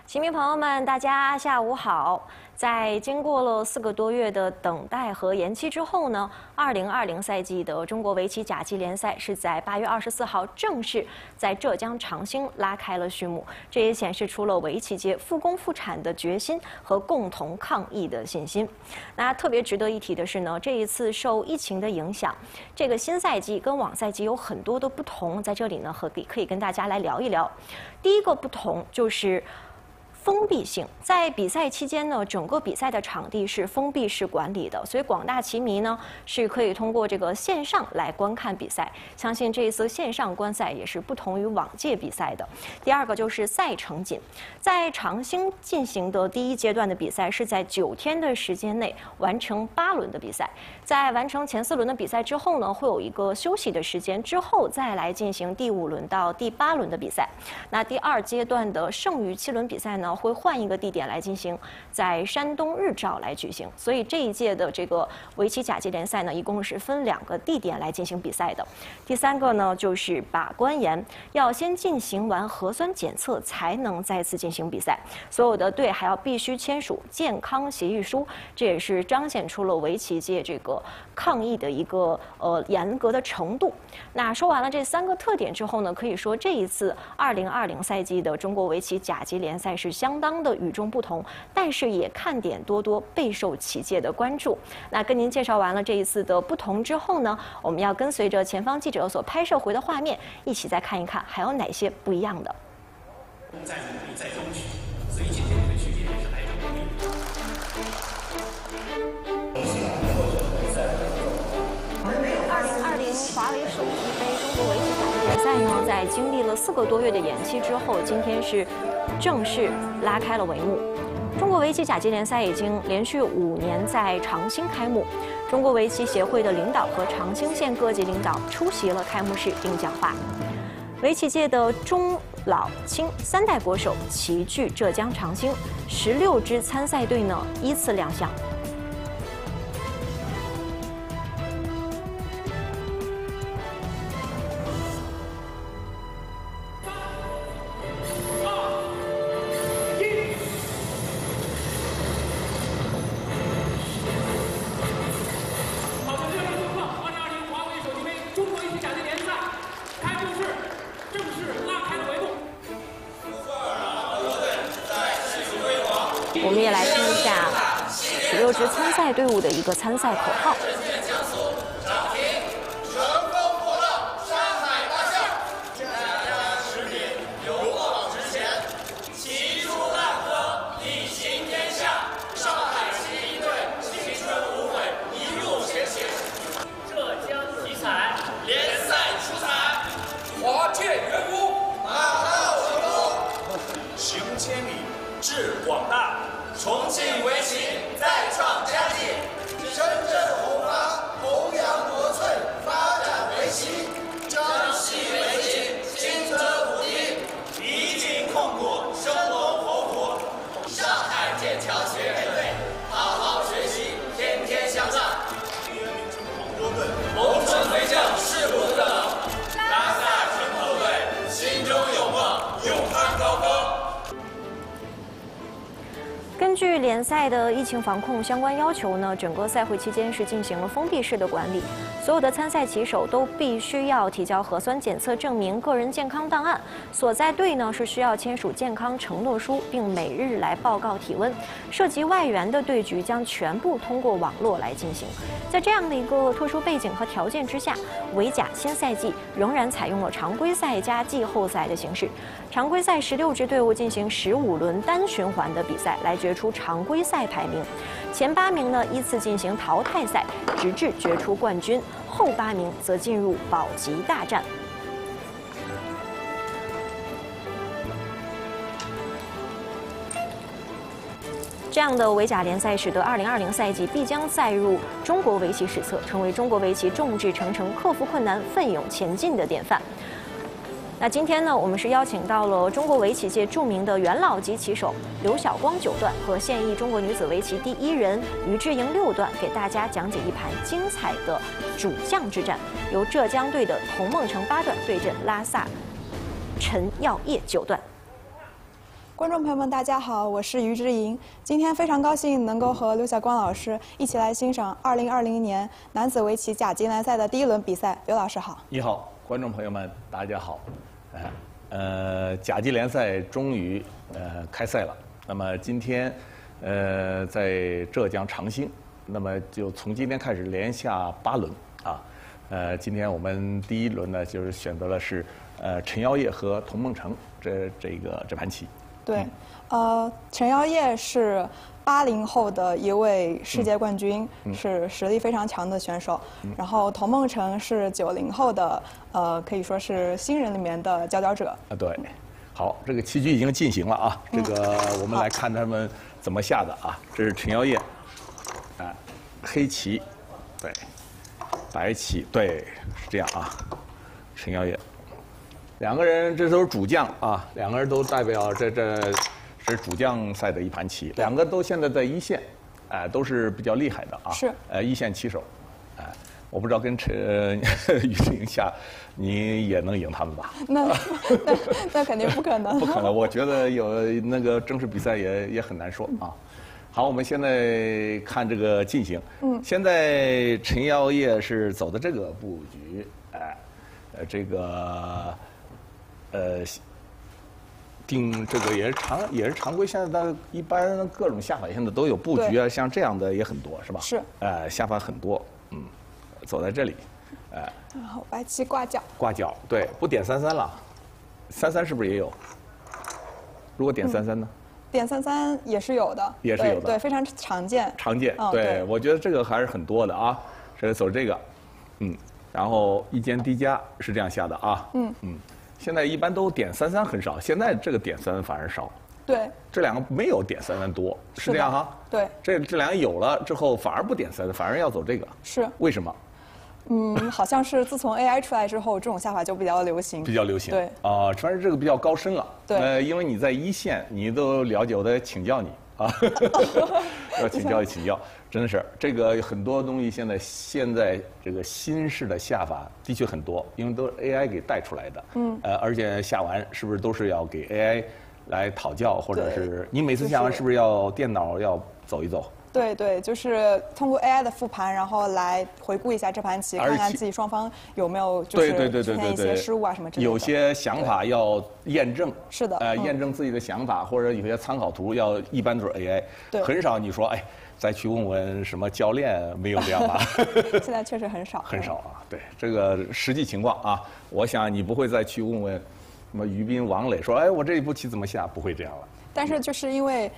棋迷朋友们，大家下午好！在经过了4个多月的等待和延期之后呢，2020赛季的中国围棋甲级联赛是在8月24号正式在浙江长兴拉开了序幕。这也显示出了围棋界复工复产的决心和共同抗疫的信心。那特别值得一提的是呢，这一次受疫情的影响，这个新赛季跟往赛季有很多的不同，在这里呢可以跟大家来聊一聊。第一个不同就是封闭性，在比赛期间呢，整个比赛的场地是封闭式管理的，所以广大棋迷呢是可以通过这个线上来观看比赛。相信这一次线上观赛也是不同于往届比赛的。第二个就是赛程紧，在长兴进行的第一阶段的比赛是在9天的时间内完成8轮的比赛，在完成前4轮的比赛之后呢，会有一个休息的时间，之后再来进行第5轮到第8轮的比赛。那第2阶段的剩余7轮比赛呢，会换一个地点来进行，在山东日照来举行。所以这一届的这个围棋甲级联赛呢，一共是分2个地点来进行比赛的。第3个呢，就是把关严，要先进行完核酸检测才能再次进行比赛。所有的队还要必须签署健康协议书，这也是彰显出了围棋界这个抗疫的一个严格的程度。那说完了这3个特点之后呢，可以说这一次2020赛季的中国围棋甲级联赛是相当的与众不同，但是也看点多多，备受棋界的关注。那跟您介绍完了这一次的不同之后呢，我们要跟随着前方记者所拍摄回的画面，一起再看一看还有哪些不一样的。 在努力，在争取，所以今天我们的区别也是来者不易。2020华为手机杯中国围棋甲级联赛呢，在经历了4个多月的延期之后，今天是正式拉开了帷幕。中国围棋甲级联赛已经连续5年在长兴开幕，中国围棋协会的领导和长兴县各级领导出席了开幕式并讲话。围棋界的中老青3代国手齐聚浙江长兴，16支参赛队呢依次亮相。我们也来听一下16支参赛队伍的一个参赛口号。 志广大，重庆围棋再创佳绩，深圳红发，弘扬国粹，发展围棋，张西围棋，金泽土地，离境控股，生龙活虎，上海剑桥学院队，好好学习，天天向上。名城广州队，龙城飞将，势不可挡。拉萨城后队，心中有梦，勇攀高峰。 根据联赛的疫情防控相关要求呢，整个赛会期间是进行了封闭式的管理，所有的参赛棋手都必须要提交核酸检测证明、个人健康档案，所在队呢是需要签署健康承诺书，并每日来报告体温。涉及外援的对局将全部通过网络来进行。在这样的一个特殊背景和条件之下，围甲新赛季仍然采用了常规赛加季后赛的形式。常规赛16支队伍进行15轮单循环的比赛，来决出常规赛排名。前8名呢依次进行淘汰赛，直至决出冠军；后8名则进入保级大战。这样的围甲联赛使得2020赛季必将载入中国围棋史册，成为中国围棋众志成城、克服困难、奋勇前进的典范。那今天呢，我们是邀请到了中国围棋界著名的元老级棋手刘晓光9段和现役中国女子围棋第1人于志莹6段，给大家讲解一盘精彩的主将之战，由浙江队的童梦成8段对阵拉萨陈耀烨9段。 观众朋友们，大家好，我是于之莹。今天非常高兴能够和刘晓光老师一起来欣赏2020年男子围棋甲级联赛的第1轮比赛。刘老师好。 你好，观众朋友们，大家好。甲级联赛终于开赛了。那么今天在浙江长兴，那么就从今天开始连下8轮啊。今天我们第1轮呢，就是选择了是陈耀烨和童梦成这盘棋。 对，陈耀烨是80后的一位世界冠军，是实力非常强的选手。然后童梦成是90后的，可以说是新人里面的佼佼者。 对，好，这个棋局已经进行了啊。这个我们来看他们怎么下的啊。这是陈耀烨，黑棋，对，白棋，对，是这样啊。陈耀烨。2个人这都是主将啊，2个人都代表这是主将赛的一盘棋，2个都现在在一线，都是比较厉害的啊。 是。 一线棋手，我不知道跟于志莹下，你也能赢他们吧？ 那肯定不可能。 不可能，我觉得有那个正式比赛也很难说啊。好，我们现在看这个进行。现在陈耀烨是走的这个布局，这个。定这个也是常规，现在的一般各种下法现在都有布局啊，像这样的也很多，是吧？ 是。 下法很多，走在这里， 然后白棋挂角。 挂角，对，不点33了，33是不是也有？如果点33呢？ 点33也是有的。 也是有的。 对，非常常见。 常见，对，我觉得这个还是很多的啊。这走这个，然后一间低加是这样下的啊。现在一般都点33很少，现在这个点33反而少。 对， 这2个没有点33多，是这样哈。 对， 这2个有了之后反而不点33，反而要走这个。 是。 为什么？ 好像是自从 AI 出来之后，这种下法就比较流行。 比较流行。 对。 反正这个比较高深了。 对。 因为你在一线，你都了解，我得请教你啊。要请教。真的是这个很多东西，现在这个新式的下法的确很多，因为都是 AI 给带出来的。而且下完是不是都是要给 AI 来讨教，或者是你每次下完是不是要电脑要走一走？ 对，就是通过 AI 的复盘，然后来回顾一下这盘棋，看看自己双方有没有就是出现一些失误啊什么之类的。 有些想法要验证。 是的。 验证自己的想法，或者有些参考图一般都是 AI。 对。 很少你说再去问问什么教练，没有这样吧？ 现在确实很少。 很少啊，对这个实际情况啊，我想你不会再去问问什么于斌、王磊说，我这一步棋怎么下？不会这样了。 但是就是因为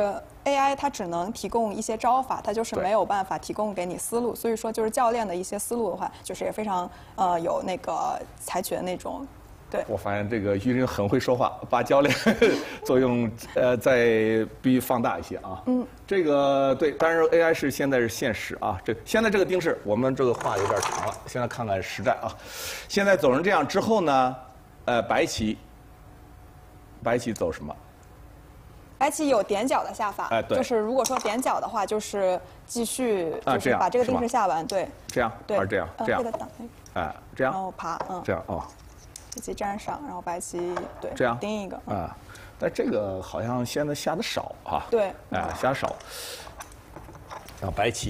AI 它只能提供一些招法，它就是没有办法提供给你思路，所以说就是教练的一些思路的话，就是也非常有那个采取的那种。对， 我发现这个于斌很会说话，把教练作用再必须放大一些啊。这个对，但是 AI 现在是现实啊。现在这个定式，我们这个话有点长了，现在看看实战啊。现在走成这样之后呢，白棋走什么？ 白棋有点角的下法， 对， 就是如果说点角的话，就是继续就是把这个定式下完，对。 这样，还是这样？这样。这样。 然后爬， 这样黑棋粘上，然后白棋对， 这样盯一个。 但这个好像现在下的少啊。 对。 下的少。然后白棋，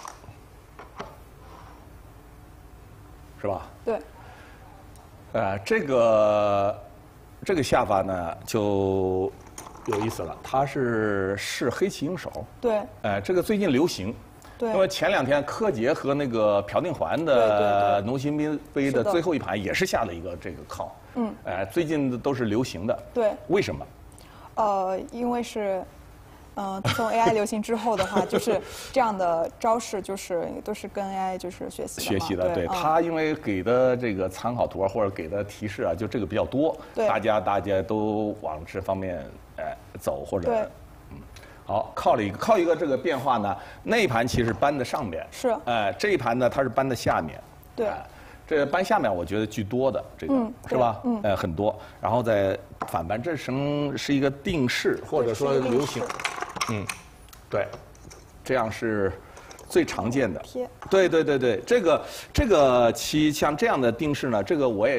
是吧？ 对。 这个下法呢就有意思了，它是黑棋应手。 对。 这个最近流行。 对。 因为前2天柯洁和那个朴定桓的农心杯的最后一盘也是下了一个这个靠。最近都是流行的。 对。 为什么？ 因为是，从 AI 流行之后的话，就是这样的招式，就是都是跟 AI 就是学习的。 对，他因为给的这个参考图或者给的提示啊，就这个比较多，大家都往这方面走或者。好，靠一个这个变化呢，那一盘棋是搬在上面。 是。 这一盘呢，它是搬在下面。 对。 这搬下面我觉得居多的，这个是吧？很多，然后再反搬，这是一个定式或者说流行。对，这样是最常见的。对，这个棋像这样的定式呢，这个我也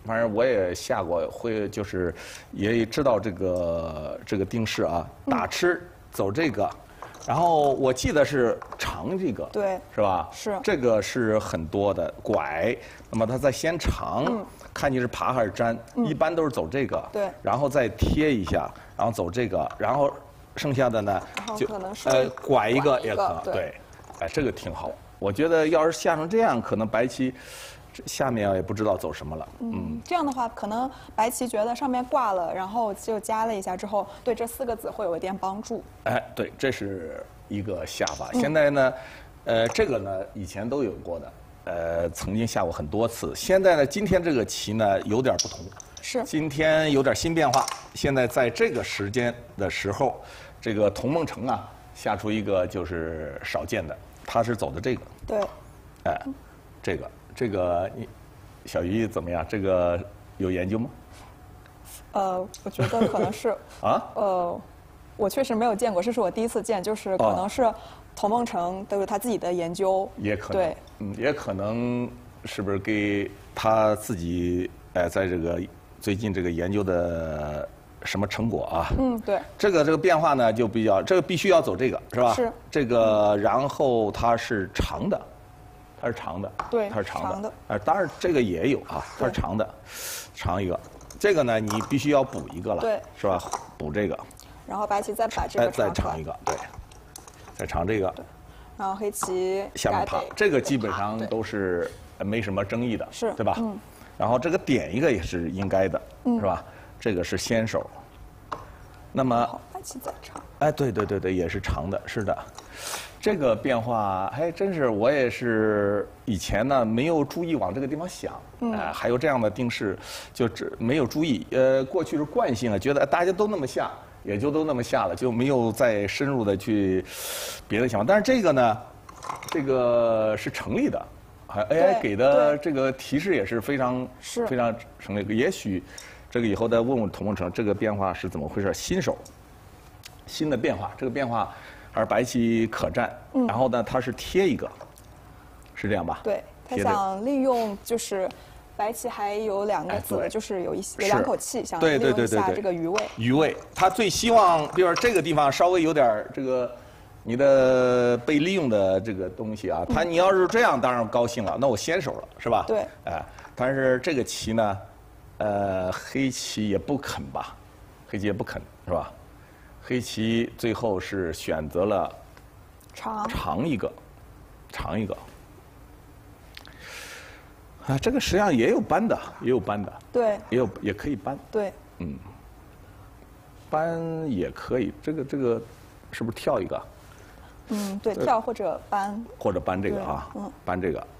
反正我也下过，会就是也知道这个定式啊，打吃走这个，然后我记得是长这个， 对， 是吧？ 是这个是很多的拐，那么它再先长，看你是爬还是粘，一般都是走这个， 对， 然后再贴一下，然后走这个，然后剩下的呢就可能是拐一个也可能， 对， 对，哎，这个挺好。我觉得要是下成这样，可能白棋下面也不知道走什么了。 这样的话，可能白棋觉得上面挂了，然后就加了一下之后，对这4个子会有一点帮助。 哎，对，这是一个下法。现在呢，这个呢以前都有过的，曾经下过很多次。现在呢，今天这个棋呢有点不同， 是今天有点新变化。现在在这个时间的时候，这个童梦成啊下出一个就是少见的，他是走的这个。 对， 哎，这个你小鱼怎么样？这个有研究吗？ 我觉得可能是啊， 我确实没有见过，这是我第一次见，就是可能是童梦成都是他自己的研究， 也可能， 对， 也可能是不是给他自己在这个最近这个研究的什么成果啊？ 对， 这个变化呢就比较，这个必须要走这个是吧？ 是这个，然后它是长的，它是长的， 对它是长的， 长的当然这个也有啊，它是长的，长一个，这个呢你必须要补一个了， 对， 是吧？补这个， 然后白棋再把这个再长出来长一个，对，再长这个， 然后黑棋下面爬，这个基本上都是没什么争议的， 是对吧？然后这个点一个也是应该的，是吧？这个是先手。那么白棋再长， 哎，对，也是长的，是的。这个变化还真是，我也是以前呢没有注意往这个地方想，还有这样的定式，就没有注意。过去是惯性啊，觉得大家都那么下，也就都那么下了，就没有再深入的去别的想法。但是这个呢，这个是成立的，AI 给的这个提示也是非常成立。也许这个以后再问问童梦成，这个变化是怎么回事？新手，新的变化，这个变化。而白棋可占，然后呢，它是贴一个，是这样吧？ 对，他想利用就是白棋还有2个子，就是有2口气，想利用一下这个余位。 余位，他最希望，比如这个地方稍微有点这个你的被利用的这个东西啊，你要是这样，当然高兴了，那我先手了，是吧？ 对。 但是这个棋呢，黑棋也不肯吧？黑棋也不肯，是吧？黑棋最后是选择了长一个。这个实际上也有搬的， 对， 也可以搬， 对， 搬也可以，这个是不是跳一个？ 对，跳或者搬， 这个啊，搬这个，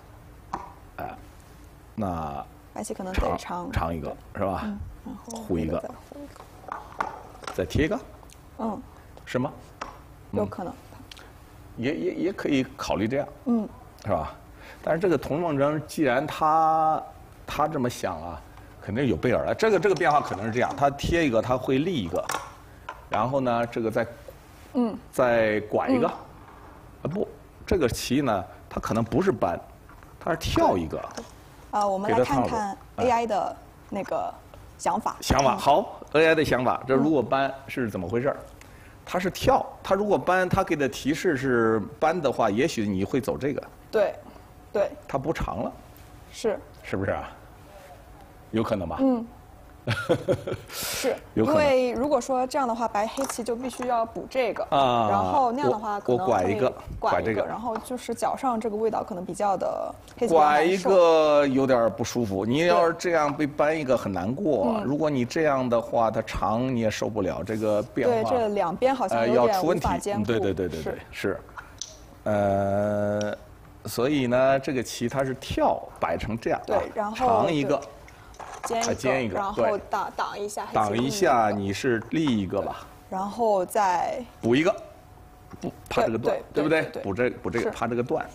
那白棋可能得长一个是吧？ 然后护一个，再贴一个。是吗？ 有可能， 也可以考虑这样，是吧？但是这个童梦成既然他这么想啊，肯定有备而来。这个变化可能是这样，他贴一个，他会立一个，然后呢，这个再拐一个，不，这个棋呢，它可能不是搬，它是跳一个。 我们来看看 AI 的那个。想法好 ，AI 的想法，这如果搬是怎么回事？它是跳，它如果搬，它给的提示是搬的话，也许你会走这个。 对。 它不长了。是不是啊？有可能吧？ 是，因为如果说这样的话，黑棋就必须要补这个，然后那样的话可能我拐一个， 然后就是脚上这个味道可能比较的黑棋拐一个有点不舒服。你要是这样被搬一个很难过，如果你这样的话，它长你也受不了这个变化。 对，这两边好像有点无法兼顾。 对，是。所以呢，这个棋它是跳摆成这样， 对，然后长一个。 尖一个，然后挡一下。 挡一下，你是立一个吧？ 然后再补一个，怕这个断，对不对？补这个，怕这个断。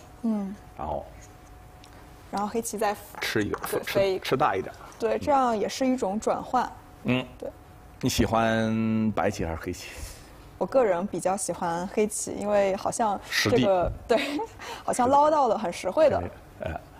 然后黑棋再吃一个，吃大一点。 对，这样也是一种转换。对。 你喜欢白棋还是黑棋？ 我个人比较喜欢黑棋，因为好像这个对，好像捞到了很实惠的。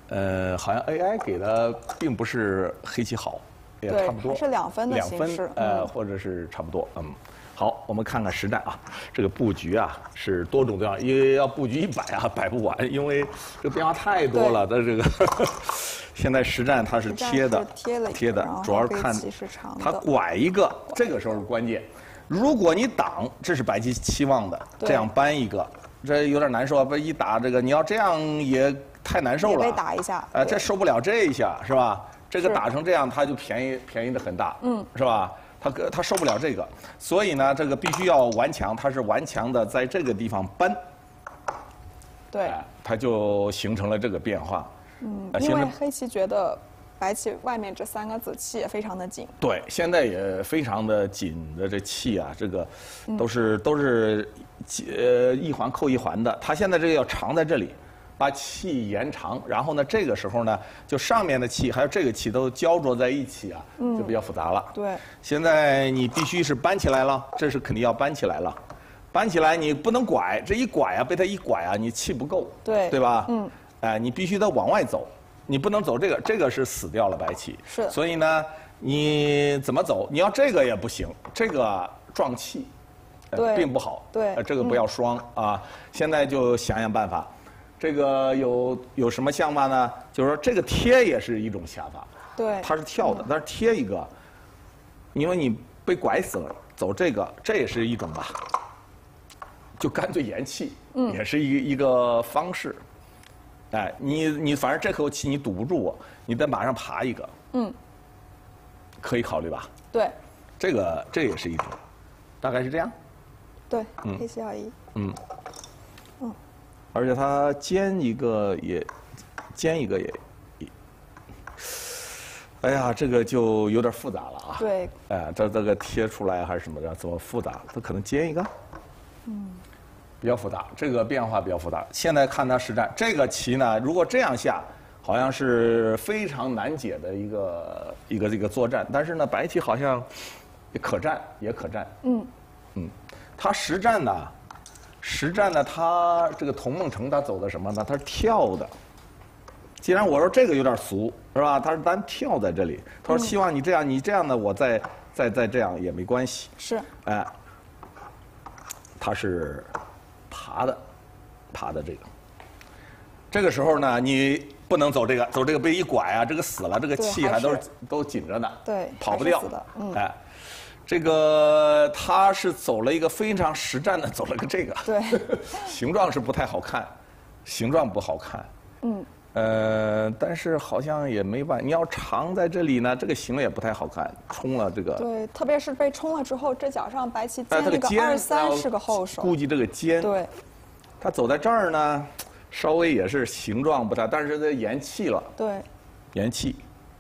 好像 AI 给的并不是黑棋好，也差不多， 还是2分的形式， 或者是差不多，好，我们看看实战啊，这个布局啊是多种多样，因为要布局100啊摆不完，因为这个变化太多了。它这个现在实战它是贴的，贴的，主要是看它拐一个，这个时候是关键。如果你挡，这是白棋期望的，这样扳一个，这有点难受啊！不一打这个，你要这样也太难受了。 被打一下， 这受不了这一下是吧？这个打成这样，它就便宜的很大，是吧？他受不了这个，所以呢，这个必须要顽强，他是顽强的在这个地方扳， 对， 它就形成了这个变化。 因为黑棋觉得白棋外面这3个子气也非常的紧。 对，现在也非常的紧的这气啊，这个都是一环扣一环的，它现在这个要长在这里。把气延长，然后呢，这个时候呢，就上面的气还有这个气都焦灼在一起啊，就比较复杂了。 对， 现在你必须是搬起来了，这是肯定要搬起来了，搬起来你不能拐，这一拐啊，被它一拐啊，你气不够，对吧？你必须得往外走，你不能走这个，这个是死掉了白棋。 是。 所以呢，你怎么走？你要这个也不行，这个撞气，并不好。 对， 这个不要双啊。现在就想想办法。这个有什么想法呢？就是说这个贴也是一种想法， 对， 它是跳的，但是贴一个，因为你被拐死了，走这个，这也是一种吧，就干脆延气，也是一个方式。哎，你反正这口气你堵不住我，你再马上爬一个，可以考虑吧？ 对， 这也是一种，大概是这样。 对，黑棋要1。 而且它尖一个也，哎呀，这个就有点复杂了啊。 对。 哎，这个贴出来还是什么的，怎么复杂？它可能尖一个。比较复杂，这个变化比较复杂。现在看它实战，这个棋呢，如果这样下，好像是非常难解的一个作战。但是呢，白棋好像也可战。它实战呢，他这个童梦成他走的什么呢？他是跳的。既然我说这个有点俗，是吧？他是单跳在这里。他说希望你这样呢，我再这样也没关系。 是。 哎，他是爬的这个。这个时候呢，你不能走这个被一拐啊，这个死了，这个气还都紧着呢， 对， 跑不掉。哎。这个他是走了一个非常实战的，走了个这个， 对， 形状是不太好看，形状不好看，但是好像也没办法，你要长在这里呢，这个形也不太好看，冲了这个， 对，特别是被冲了之后，这脚上白棋尖那个2-3是个后手， 估计这个尖， 对， 他走在这儿呢，稍微也是形状不太，但是它延气了， 对， 延气。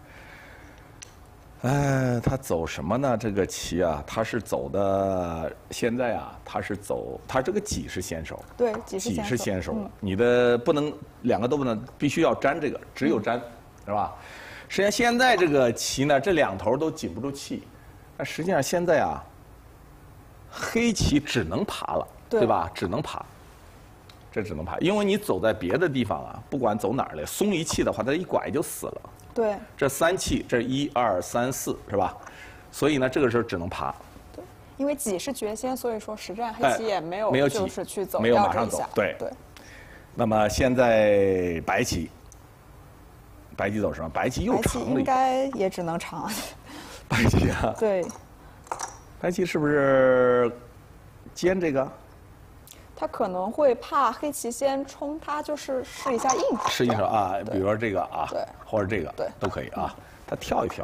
他走什么呢？这个棋啊，他是走的。现在啊，他这个己是先手。 对，己是先手。你的不能2个都不能，必须要粘这个，只有粘，是吧？实际上现在这个棋呢，这2头都紧不住气。那实际上现在啊，黑棋只能爬了，对吧？只能爬。这只能爬，因为你走在别的地方啊，不管走哪儿来，松一气的话，它一拐就死了。 对， 这3气，这1、2、3、4是吧？所以呢，这个时候只能爬。 对，因为己是绝先，所以说实战黑棋也没有就是去走， 没有马上走。对。那么现在白棋走什么？白棋又长了。 应该也只能长。 白棋啊。 对。 白棋是不是尖这个？ 他可能会怕黑棋先冲，他就是试一下应手。 试一手啊，比如说这个啊， 对， 或者这个，对，都可以啊。他跳一跳，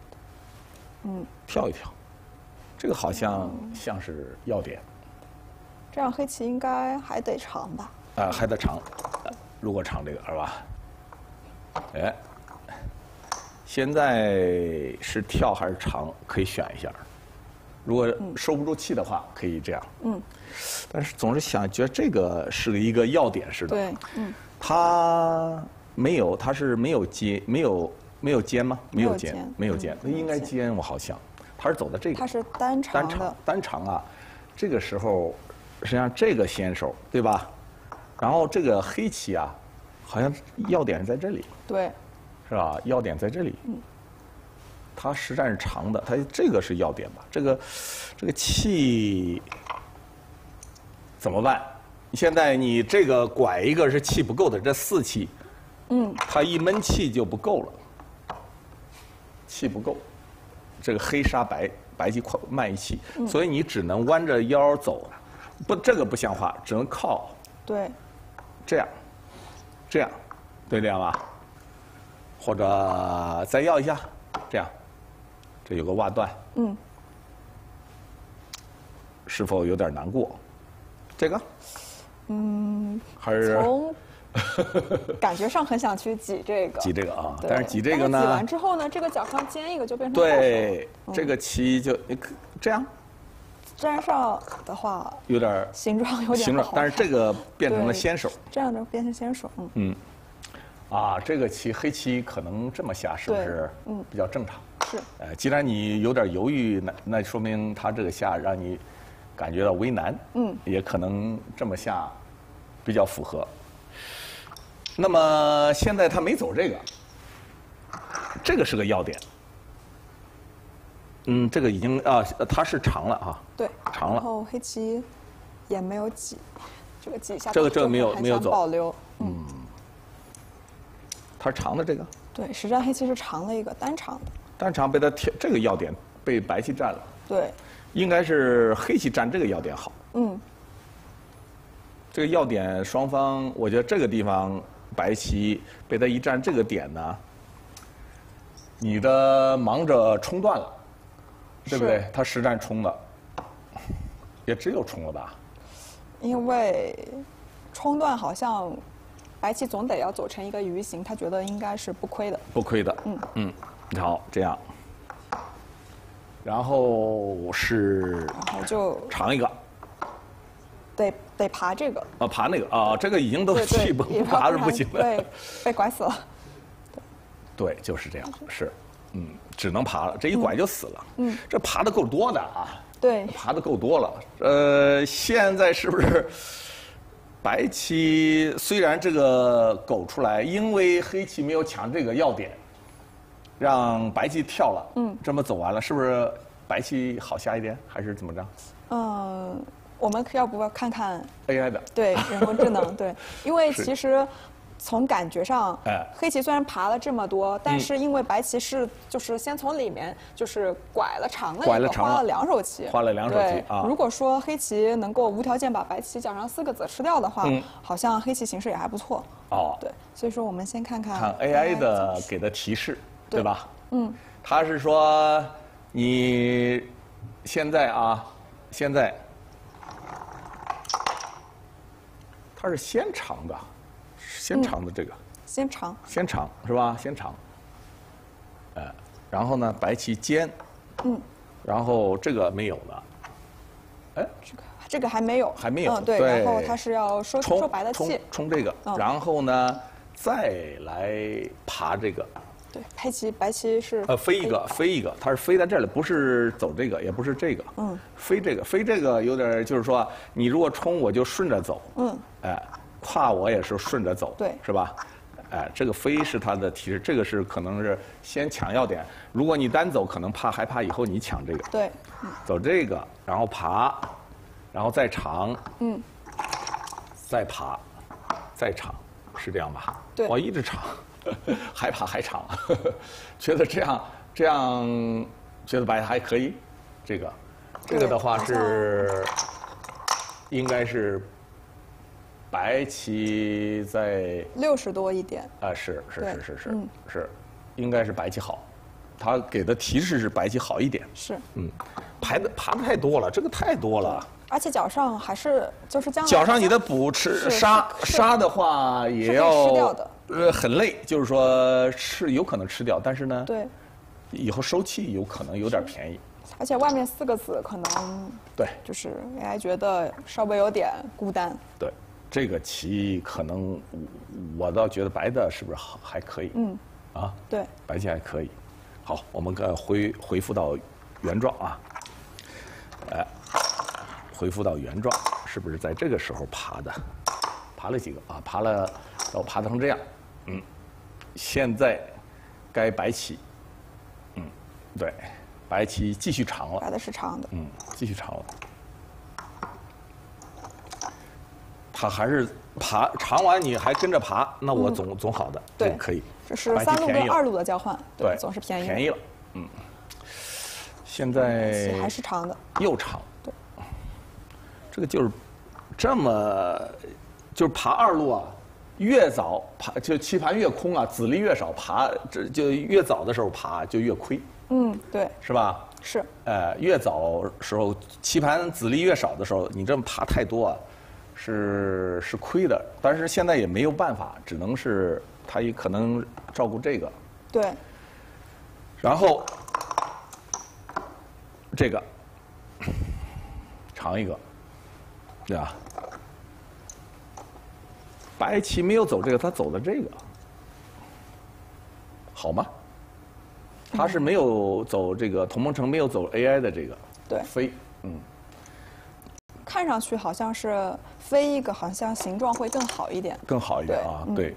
跳一跳，这个好像是要点。 这样黑棋应该还得长吧？ 还得长，如果长这个是吧？哎，现在是跳还是长，可以选一下。如果收不住气的话，可以这样。但是总是觉得这个是一个要点似的。 对， 它是没有尖，没有尖吗？没有尖，那应该尖，我好像。它是走的这个。 它是单长啊，这个时候实际上这个先手对吧？然后这个黑棋啊， 好像要点在这里， 对， 是吧？要点在这里。它实战是长的，它这个是要点吧？这个气怎么办？现在你这个拐一个是气不够的，这4气，它一闷气就不够了，气不够，这个黑杀白，白气快慢一气，所以你只能弯着腰走，不，这个不像话，只能靠， 对， 这样，对这样吧？或者再要一下，这样，这有个挖段，是否有点难过？这个，还是从感觉上很想去挤这个， 挤这个啊， 对但是挤这个呢？ 挤完之后呢，这个角上尖一个就变成对，这个棋就这样， 粘上的话有点形状有点形状，但是这个变成了先手， 这样就变成先手， 啊，这个棋黑棋可能这么下是不是比较正常？ 是， 既然你有点犹豫，那说明他这个下让你感觉到为难，也可能这么下比较符合。那么现在他没走这个，这个是个要点。这个已经它是长了啊， 对， 长了。 然后黑棋也没有挤，这个挤一下， 这个没有走， 保留， 它是长的这个。 对，实战黑棋是长了一个单长的， 单长被他这个要点被白棋占了。 对， 应该是黑棋占这个要点好。这个要点双方，我觉得这个地方白棋被他一占这个点呢，你的忙着冲断了，对不对？他实战冲的，也只有冲了吧？ 因为冲断好像白棋总得要走成一个鱼形，他觉得应该是不亏的。 不亏的。好，这样，然后是， 然后就长一个。 得爬这个。 爬那个啊，这个已经都气不爬是不行了。 对，被拐死了。 对，就是这样，是，只能爬了，这一拐就死了。这爬的够多的啊。 对， 爬的够多了。现在是不是白棋虽然这个狗出来，因为黑棋没有抢这个要点，让白棋跳了。这么走完了，是不是白棋好下一点，还是怎么着？ 我们要不要看看 AI 的？ 对，人工智能对，因为其实从感觉上，黑棋虽然爬了这么多，但是因为白棋就是先从里面就是拐了长了一个，花了2手棋， 花了2手棋啊。 如果说黑棋能够无条件把白棋角上4个子吃掉的话，好像黑棋形势也还不错。对，所以说我们先看看 AI 的给的提示，对吧？他是说你现在它是先长的，这个， 先长是吧？先长，然后呢，白棋尖，然后这个没有呢， 这个还没有，对，然后它是要收白的气， 冲这个，然后呢，再来爬这个。 对，白棋是飞一个，它是飞在这里，不是走这个，也不是这个，飞这个有点就是说，你如果冲我就顺着走，跨我也是顺着走， 对， 是吧？这个飞是它的提示，这个是可能是先抢要点，如果你单走，可能害怕以后你抢这个， 对， 走这个，然后爬，然后再长，再爬，再长，是这样吧？ 对， 我一直长。还爬还长，觉得这样觉得白还可以，这个的话是应该是白棋在 60多一点是，应该是白棋好，他给的提示是白棋好一点， 是， 爬的太多了，这个太多了。 而且角上还是就是将来角上你的补杀的话也要吃掉的， 很累，就是说有可能吃掉，但是呢， 对， 以后收气有可能有点便宜。 而且外面4个子可能对， 就是 AI 觉得稍微有点孤单。 对，这个棋可能我倒觉得白的是不是还可以？ 对， 白棋还可以。好，我们回复到原状啊，回复到原状，是不是在这个时候爬的？爬了几个啊？爬了都爬成这样，现在该白棋，对，白棋继续长了， 白的是长的， 继续长了。他还是爬长完，你还跟着爬，那我总好的， 对， 可以。 这是3路跟2路的交换， 对， 总是便宜。 便宜了，现在还是长的， 又长， 对， 这个就是这么，就是爬2路啊，越早爬就棋盘越空啊，子力越少，爬这就越早的时候爬就越亏， 对， 是吧？ 是， 越早时候棋盘子力越少的时候，你这么爬太多啊，是亏的。但是现在也没有办法，只能是他也可能照顾这个， 对， 然后这个长一个，对吧？白棋没有走这个，他走的这个，好吗？他是没有走这个童梦成没有走 AI 的这个， 对， 飞， 看上去好像是飞一个，好像形状会更好一点。 更好一点啊，对，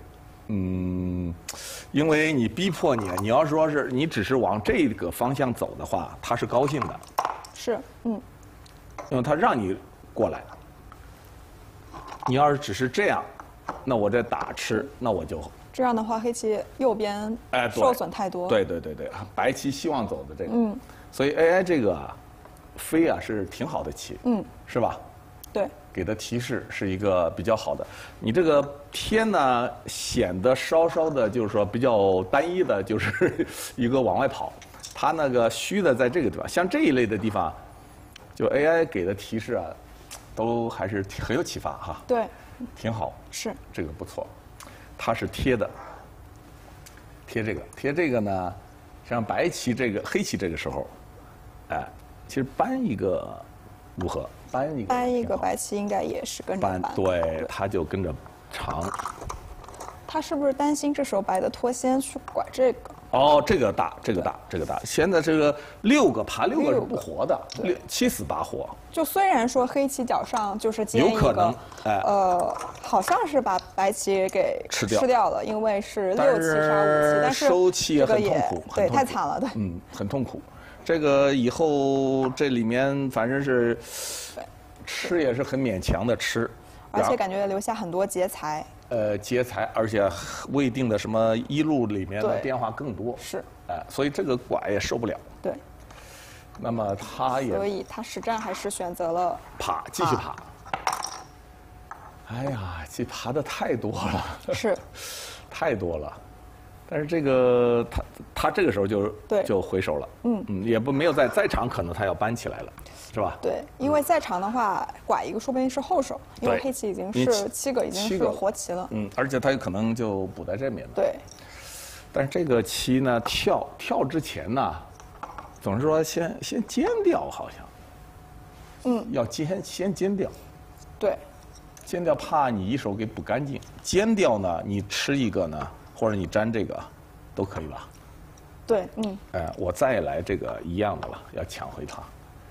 因为你逼迫你要说是你只是往这个方向走的话，他是高兴的， 是， 因为他让你过来，你要是只是这样，那我这打吃，那我就这样的话，黑棋右边受损太多。 对，白棋希望走的这个，所以 AI 这个飞啊是挺好的棋，是吧？ 对， 给的提示是一个比较好的。你这个天呢，显得稍稍的，就是说比较单一的，就是一个往外跑。它那个虚的在这个地方，像这一类的地方，就 AI 给的提示啊，都还是很有启发哈。 对， 挺好， 是这个不错。它是贴的，贴这个呢，像白棋这个黑棋这个时候，其实搬一个如何？搬一个白棋应该也是跟着搬， 对，它就跟着长。 他是不是担心这时候白的脱先去拐这个？ 哦，这个大。现在这个6个爬6个是不活的，7死8活。 就虽然说黑棋角上就是尖一个， 有可能， 好像是把白棋给吃掉了，因为是6棋杀5棋，但是收棋也很痛苦， 对，太惨了，对， 很痛苦。这个以后这里面反正是吃也是很勉强的吃， 而且感觉留下很多劫财。 劫财，而且未定的什么1路里面的变化更多， 是， 所以这个拐也受不了。 对。 那么他也， 所以他实战还是选择了继续爬。哎呀，这爬的太多了， 是， 太多了。但是这个他这个时候就回手了，也没有再长，可能他要搬起来了，是吧？ 对，因为再长的话，拐一个说不定是后手，因为黑棋已经是7个，已经是活棋了。 而且他有可能就补在这边了。 对。 但是这个棋呢，跳之前呢，总是说先尖掉，好像。要先尖掉。 对。 尖掉怕你一手给补干净，尖掉呢，你吃一个呢。或者你粘这个，都可以吧？ 对， 我再来这个一样的了，要抢回它。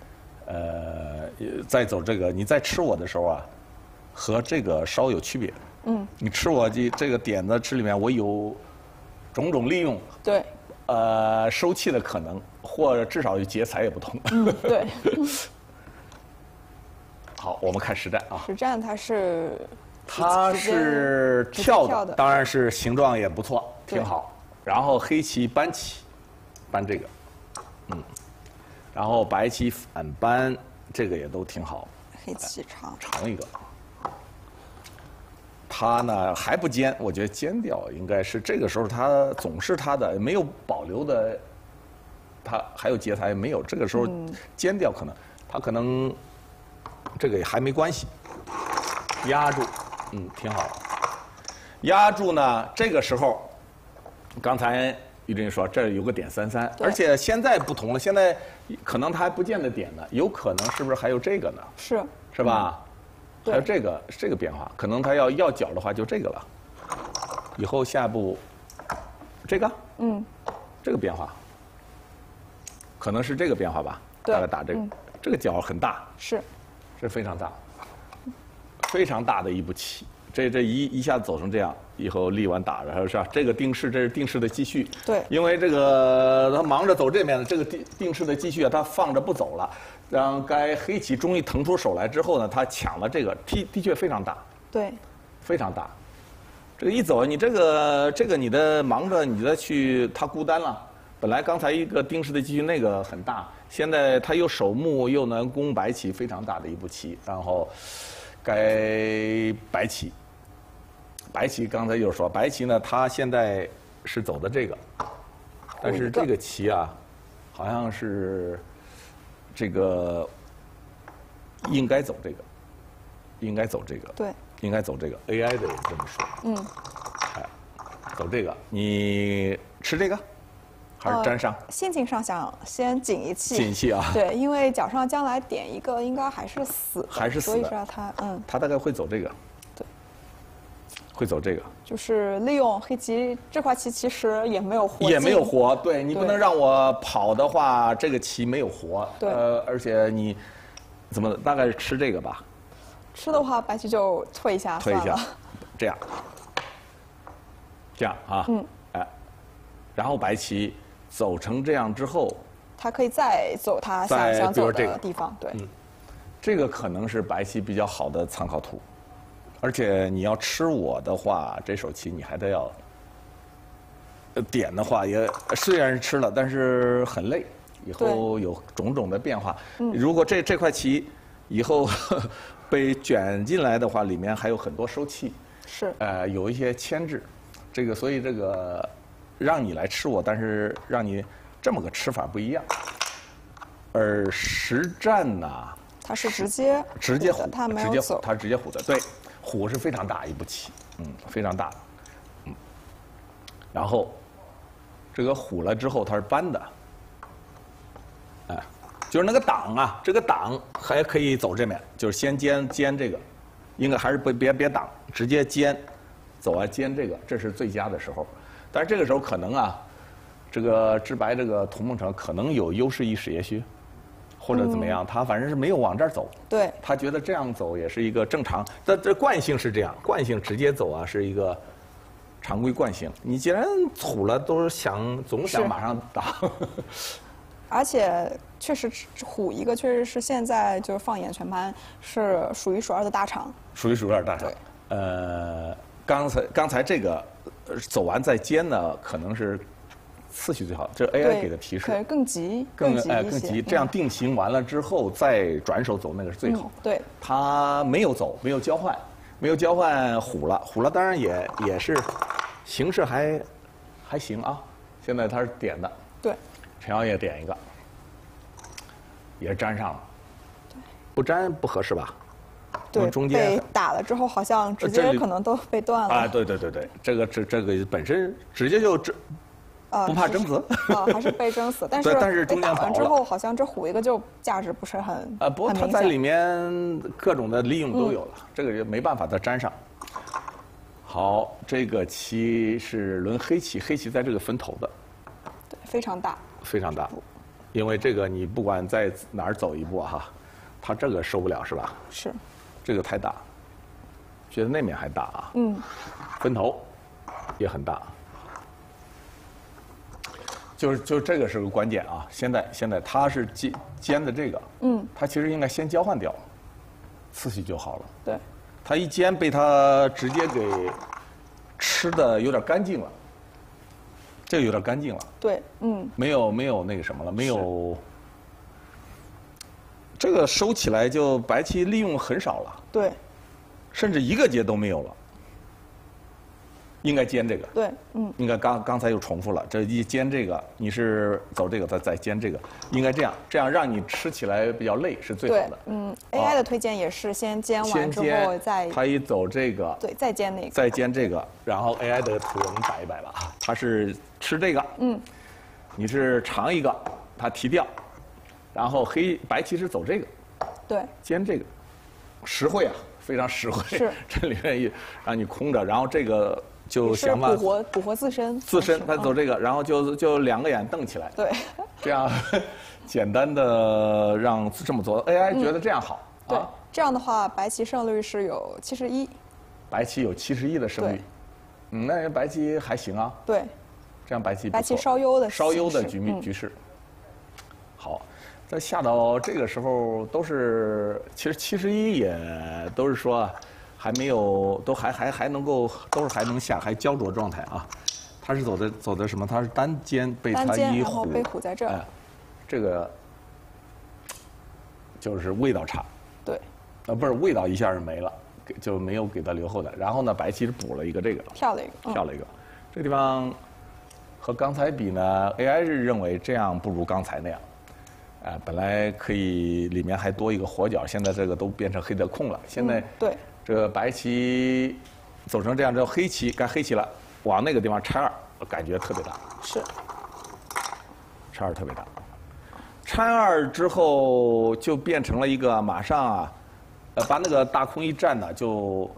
再走这个，你再吃我的时候啊，和这个稍有区别。你吃我这个点子吃里面，我有种种利用。 对。 收气的可能，或者至少有劫财也不同。 对。 好，我们看实战啊。 实战它是跳的，当然是形状也不错，挺好。然后黑棋搬起，搬这个，然后白棋反搬，这个也都挺好。 黑棋长一个。他呢还不尖，我觉得尖掉应该是这个时候他总是他的没有保留的，他还有劫财没有，这个时候尖掉可能他可能这个也还没关系，压住。挺好。压住呢，这个时候，刚才于震说这有个点33，而且现在不同了，现在可能他还不见得点呢，有可能是不是还有这个呢？是吧？还有这个变化，可能他要角的话就这个了。以后下一步，这个，这个变化，可能是这个变化吧？大概打这个，这个角很大， 是非常大。非常大的一步棋， 这一下子走成这样，以后立完打着是吧？这个定式，这是定式的继续。 对， 因为这个他忙着走这边的，这个定式的继续啊，他放着不走了。让该黑棋终于腾出手来之后呢，他抢了这个，的确非常大。 对， 非常大。这个一走，你这个你的忙着，你再去他孤单了。本来刚才一个定式的继续那个很大，现在他又守木又能攻白棋，非常大的一步棋。然后该白棋，白棋刚才又说白棋呢，他现在是走的这个，但是这个棋啊，好像是这个应该走这个，应该走这个。 对。 应该走这个 ，AI 的也这么说。哎，走这个，你吃这个，还是粘上？ 心情上想先紧一气。 紧一气啊。 对，因为角上将来点一个，应该还是死的。 还是死的。 所以说他他大概会走这个。 对。 会走这个。 就是利用黑棋这块棋，其实也没有活。 也没有活，对你不能让我跑的话，这个棋没有活。 对。 而且你怎么大概是吃这个吧？ 吃的话，白棋就退一下， 退一下，这样，这样啊，哎，然后白棋走成这样之后， 他可以再走他想走的地方，对， 这个可能是白棋比较好的参考图，而且你要吃我的话，这手棋你还得要点的话，也虽然是吃了，但是很累，以后有种种的变化。如果这块棋以后被卷进来的话，里面还有很多收气， 是， 有一些牵制，这个所以这个让你来吃我，但是让你这么个吃法不一样。而实战呢， 它是直接虎， 它没有走， 它直接虎的，对，虎是非常大一步棋，非常大，然后这个虎了之后它是扳的，哎。就是那个挡啊，这个挡还可以走这面，就是先尖这个，应该还是别挡，直接尖，走完尖这个，这是最佳的时候。但是这个时候可能啊，这个知白这个童梦成可能有优势意识，也许或者怎么样，他反正是没有往这儿走。 对， 他觉得这样走也是一个正常，这惯性是这样，惯性直接走啊是一个常规惯性。你既然虎了，都是总想马上打。 而且确实虎一个确实是现在就是放眼全盘是数一数二的大厂， 数一数二大厂。刚才这个走完再尖呢，可能是次序最好，这是 AI 给的提示。 可能更急， 更急，这样定型完了之后再转手走那个是最好。 对， 他没有走，没有交换虎了，当然也是形势还行啊。现在他是点的。 对。 陈耀烨点一个，也是粘上了，不粘不合适吧？ 对， 中间被打了之后，好像直接可能都被断了。 啊，对，这个本身直接就不怕争死。 还是被争死，但是中间打完之后，好像这虎一个就价值不是很不过他在里面各种的利用都有了，这个就没办法再粘上。好，这个棋是轮黑棋，黑棋在这个分头的， 对，非常大。 非常大，因为这个你不管在哪儿走一步哈，它这个受不了是吧？ 是， 这个太大，觉得那面还大啊。分头也很大，就是这个是个关键啊。现在它是尖的这个，它其实应该先交换掉，次序就好了。 对， 它一尖被它直接给吃的有点干净了。这个有点干净了， 对， 没有那个什么了，没有，这个收起来就白棋利用很少了， 对， 甚至一个节都没有了，应该尖这个， 对， 应该刚才又重复了，这一尖这个，你是走这个再尖这个，应该这样让你吃起来比较累是最好的。 AI 的推荐也是先尖完之后再， 他一走这个， 对，再尖那个， 再尖这个，然后 AI 的图我们摆一摆吧，他是吃这个，你是长一个，他提掉，然后白棋是走这个， 对， 尖这个，实惠啊，非常实惠， 是这里面也让你空着，然后这个。就想办法捕获自身， 他走这个，然后就两个眼瞪起来， 对， 这样简单的让这么做 ，AI 觉得这样好， 对，这样的话白棋胜率是有71%， 白棋有71的胜率对。 那白棋还行啊。 对， 这样白棋不错白棋稍优的稍优的形势局势。好，在下到这个时候都是，其实71也都是说还没有，都还能够，都是还能下，还焦灼状态啊。他是走的什么？他是单尖被他一然后虎， 被虎在这儿。 哎，这个就是味道差。 对。 不是味道一下就没了，就没有给他留后的。然后呢，白棋是补了一个这个， 跳了一个， 跳了一个。这地方和刚才比呢 ，AI 是认为这样不如刚才那样。本来可以里面还多一个活角，现在这个都变成黑的空了。现在对这个白棋走成这样之后，黑棋该黑棋了，往那个地方拆2，感觉特别大。 是。 拆2特别大。拆2之后就变成了一个马上啊，把那个大空一占呢，就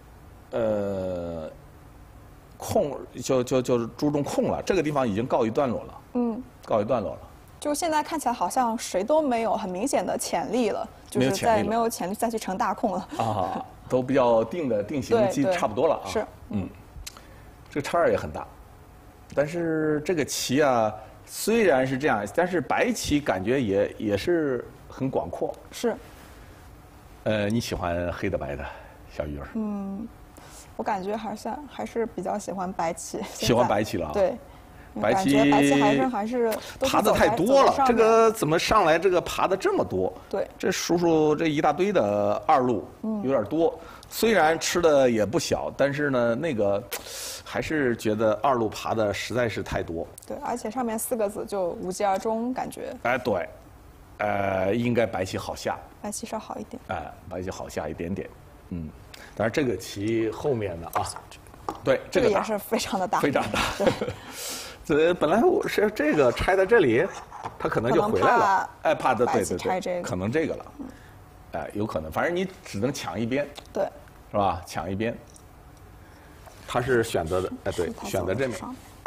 空就注重空了，这个地方已经告一段落了。告一段落了。 就现在看起来好像谁都没有很明显的潜力了，就是在没有潜力再去成大空了。 啊，都比较定型机差不多了啊。 是。 这个叉2也很大，但是这个棋啊，虽然是这样，但是白棋感觉也是很广阔。 是。 你喜欢黑的白的，小鱼儿？ 我感觉还是比较喜欢白棋。 喜欢白棋了啊？ 对。 白棋还是爬的太多了，这个怎么上来这个爬的这么多？ 对， 这数这一大堆的2路，有点多。虽然吃的也不小，但是呢，那个还是觉得2路爬的实在是太多。 对，而且上面4个子就无疾而终，感觉。 哎，对，应该白棋好下。 白棋稍好一点。 白棋好下一点点。但是这个棋后面的啊，对，这个也是非常的大， 非常大。本来我是这个拆在这里，他可能就回来了。怕的，对，可能这个了。有可能，反正你只能抢一边。 对。 是吧？抢一边。他是选择的，对，选择这面。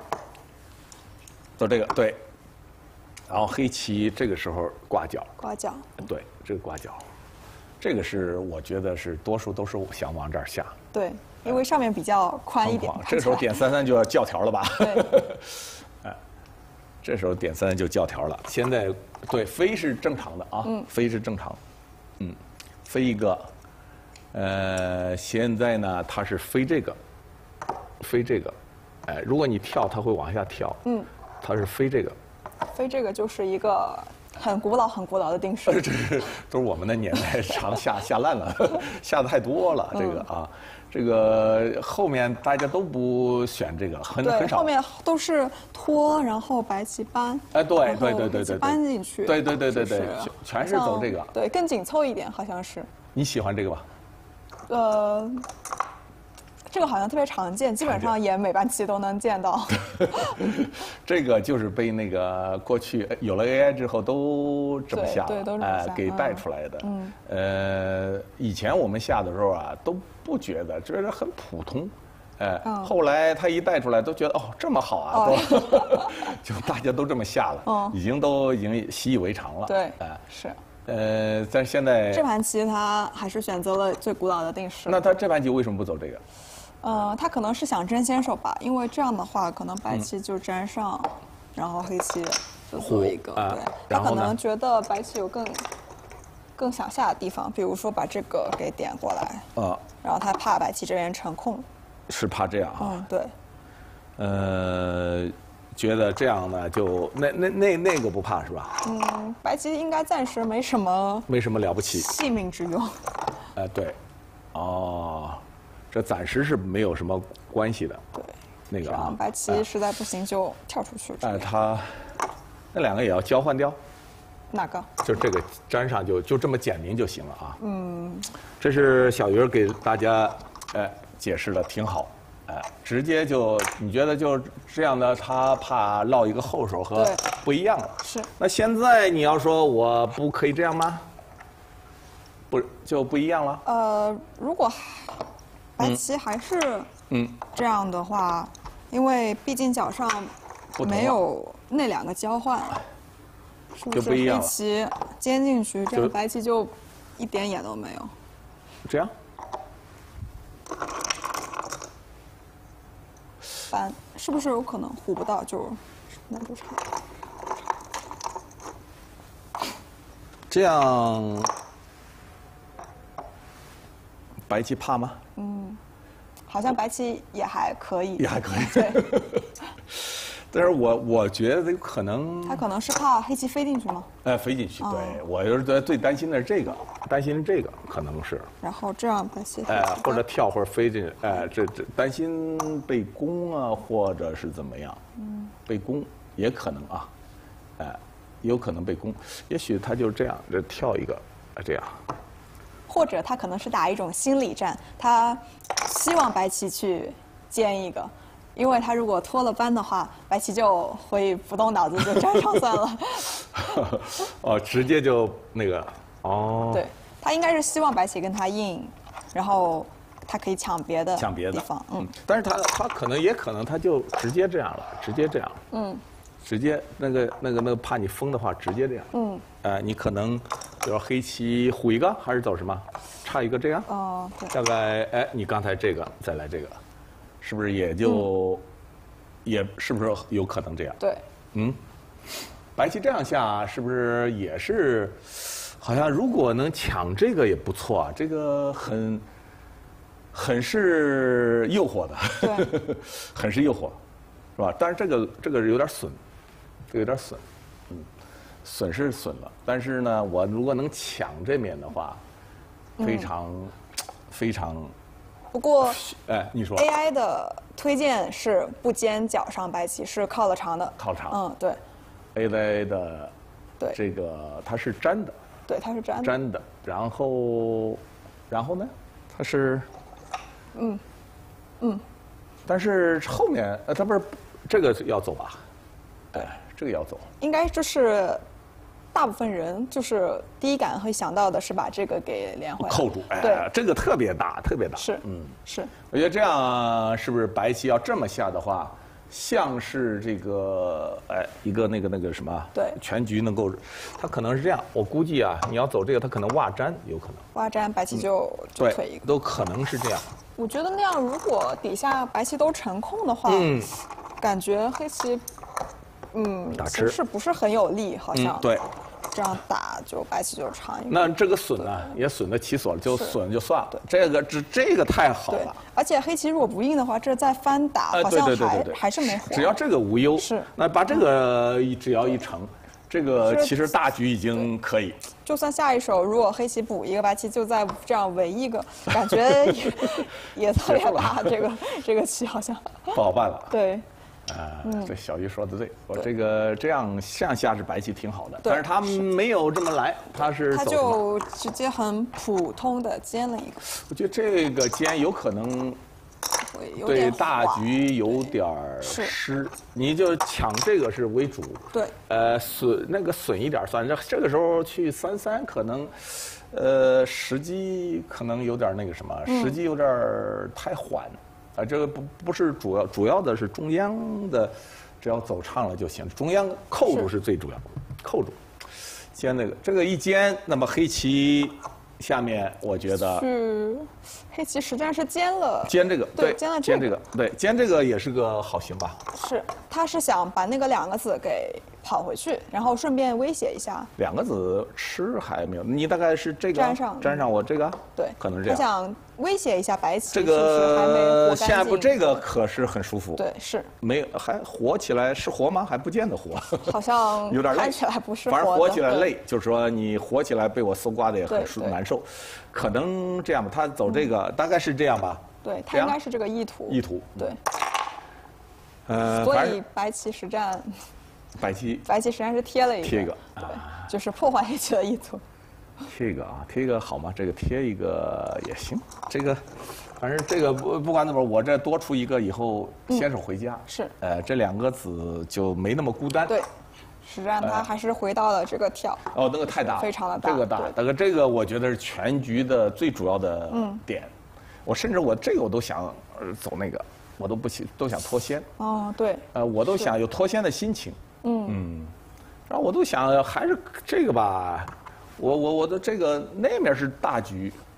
走这个，对。然后黑棋这个时候挂角。 挂角。 对，这个挂角，这个是我觉得是多数都是想往这儿下。 对。因为上面比较宽一点， 这时候点33就要校条了吧？ 对。 这时候点33就校条了。现在对飞是正常的啊，飞是正常。飞一个。现在呢，它是飞这个，飞这个。如果你跳，它会往下跳。它是飞这个。 飞这个就是一个很古老的定式。 这是都是我们的年代常下烂了，下的太多了。这个啊。这个后面大家都不选这个，很少。 后面都是拖，然后白棋搬。 对， 搬进去。 对，全是走这个。 对，更紧凑一点，好像是。 你喜欢这个吧？ 这个好像特别常见，基本上也每盘棋都能见到。 这个就是被那个过去有了 AI 之后都这么下， 对，都这么下， 给带出来的。以前我们下的时候啊，都不觉得，觉得很普通。后来他一带出来，都觉得这么好啊，就大家都这么下了，已经习以为常了。 对，是。 但现在这盘棋他还是选择了最古老的定式。 那他这盘棋为什么不走这个？ 他可能是想争先手吧，因为这样的话，可能白棋就粘上，然后黑棋就做一个。对，他可能觉得白棋有更想下的地方，比如说把这个给点过来。然后他怕白棋这边成空。是怕这样啊？对。 觉得这样呢，就那个不怕是吧？ 白棋应该暂时没什么了不起性命之忧。 对，这暂时是没有什么关系的。 对， 那个啊， 白棋实在不行就跳出去。 他那2个也要交换掉。 哪个？ 就这个粘上就这么简明就行了啊。这是小鱼给大家解释的挺好。直接你觉得就这样的，他怕落一个后手和不一样了。 是。 那现在你要说我不可以这样吗？就不一样了。 如果白棋还是这样的话，因为毕竟角上没有那2个交换，是不是黑棋尖进去，这样白棋就一点眼都没有。 这样。 搬，是不是有可能虎不到就难住场？ 这样，白棋怕吗？ 好像白棋也还可以， 也还可以。 对， 但是我觉得有可能， 他可能是怕黑棋飞进去吗？ 飞进去。对，我就是最担心的是这个，可能是。 然后这样白棋， 或者跳或者飞进去，这担心被攻啊，或者是怎么样？被攻也可能啊，有可能被攻，也许他就这样，这跳一个，这样。 或者他可能是打一种心理战，他希望白棋去尖一个，因为他如果脱了班的话，白棋就会不动脑子就粘上算了。 哦，直接就那个哦。 对，他应该是希望白棋跟他硬，然后他可以抢别的地方。 但是他可能他就直接这样了，直接这样。直接那个怕你封的话，直接这样。你可能比如黑棋虎一个，还是走什么？差一个这样。 哦，对。 大概你刚才这个再来这个，是不是也就，也是不是有可能这样？ 对。 白棋这样下是不是也是，好像如果能抢这个也不错啊，这个很是诱惑的。 对。 很是诱惑，是吧？但是这个有点损。这有点损，损是损了，但是呢，我如果能抢这面的话，非常。 不过， 你说 AI 的推荐是不尖角上白棋，是靠了长的。 靠长。 对。 AI 的， 对， 这个它是粘的。 对，它是粘的。 粘的，然后呢，它是，但是后面它不是这个要走吧？这个要走， 应该就是大部分人就是第一感会想到的是把这个给连回来， 扣住。 对， 这个特别大，特别大。 是，是。 我觉得这样是不是白棋要这么下的话，像是这个一个那个什么？ 对， 全局能够，它可能是这样。我估计啊，你要走这个，它可能挖粘有可能。 挖粘，白棋就退一个。 都可能是这样。 我觉得那样，如果底下白棋都成空的话，感觉黑棋。 打吃是不是很有利？好像对， 这样打就白棋就长一个。 那这个损呢，也损得其所了，就损就算了。这个太好了。 而且黑棋如果不硬的话，这再翻打好像还是没活。 只要这个无忧， 是那把这个只要一成，这个其实大局已经可以。 就算下一手如果黑棋补一个，白棋就再这样围一个，感觉也特别大。这个棋好像不好办了。 对。 这小鱼说的对，我这样上下是白棋挺好的，但是他没有这么来，他就直接很普通的尖了一个。 我觉得这个尖有可能对大局有点失，你就抢这个是为主。 对。 损一点算，这个时候去3-3可能，时机可能有点那个什么，时机有点太缓。这个不是主要的是中央的，只要走畅了就行。中央扣住是最主要，扣住。尖这个一尖，那么黑棋下面我觉得是黑棋实际上是尖了。 尖这个对， 尖了尖这个对，尖这个也是个好行吧？ 是，他是想把那个2个子给跑回去，然后顺便威胁一下。 2个子吃还没有，你大概是这个粘上我这个， 对， 可能是这样。 他想威胁一下白棋， 这个还没活下一步这个可是很舒服。 对，是没有还活起来是活吗？还不见得活， 好像有点累， 看起来不是活的。 反而活起来累，就是说你活起来被我搜刮的也很难受，可能这样吧。他走这个大概是这样吧？ 对，他应该是这个意图。 对。 所以白棋实战。白棋实际上是贴了一个，对，就是破坏黑棋的意图。 贴一个好吗？这个贴一个也行。这个，反正这个不管怎么，我这多出一个以后，先手回家。 是。 这2个子就没那么孤单。 对。实战他还是回到了这个跳。 那个太大了， 非常的大。 这个大，这个我觉得是全局的最主要的点。我甚至这个我都想走那个，我都想脱先。 哦，对。 我都想有脱先的心情。然后我都想还是这个吧，我的这个那面是大局，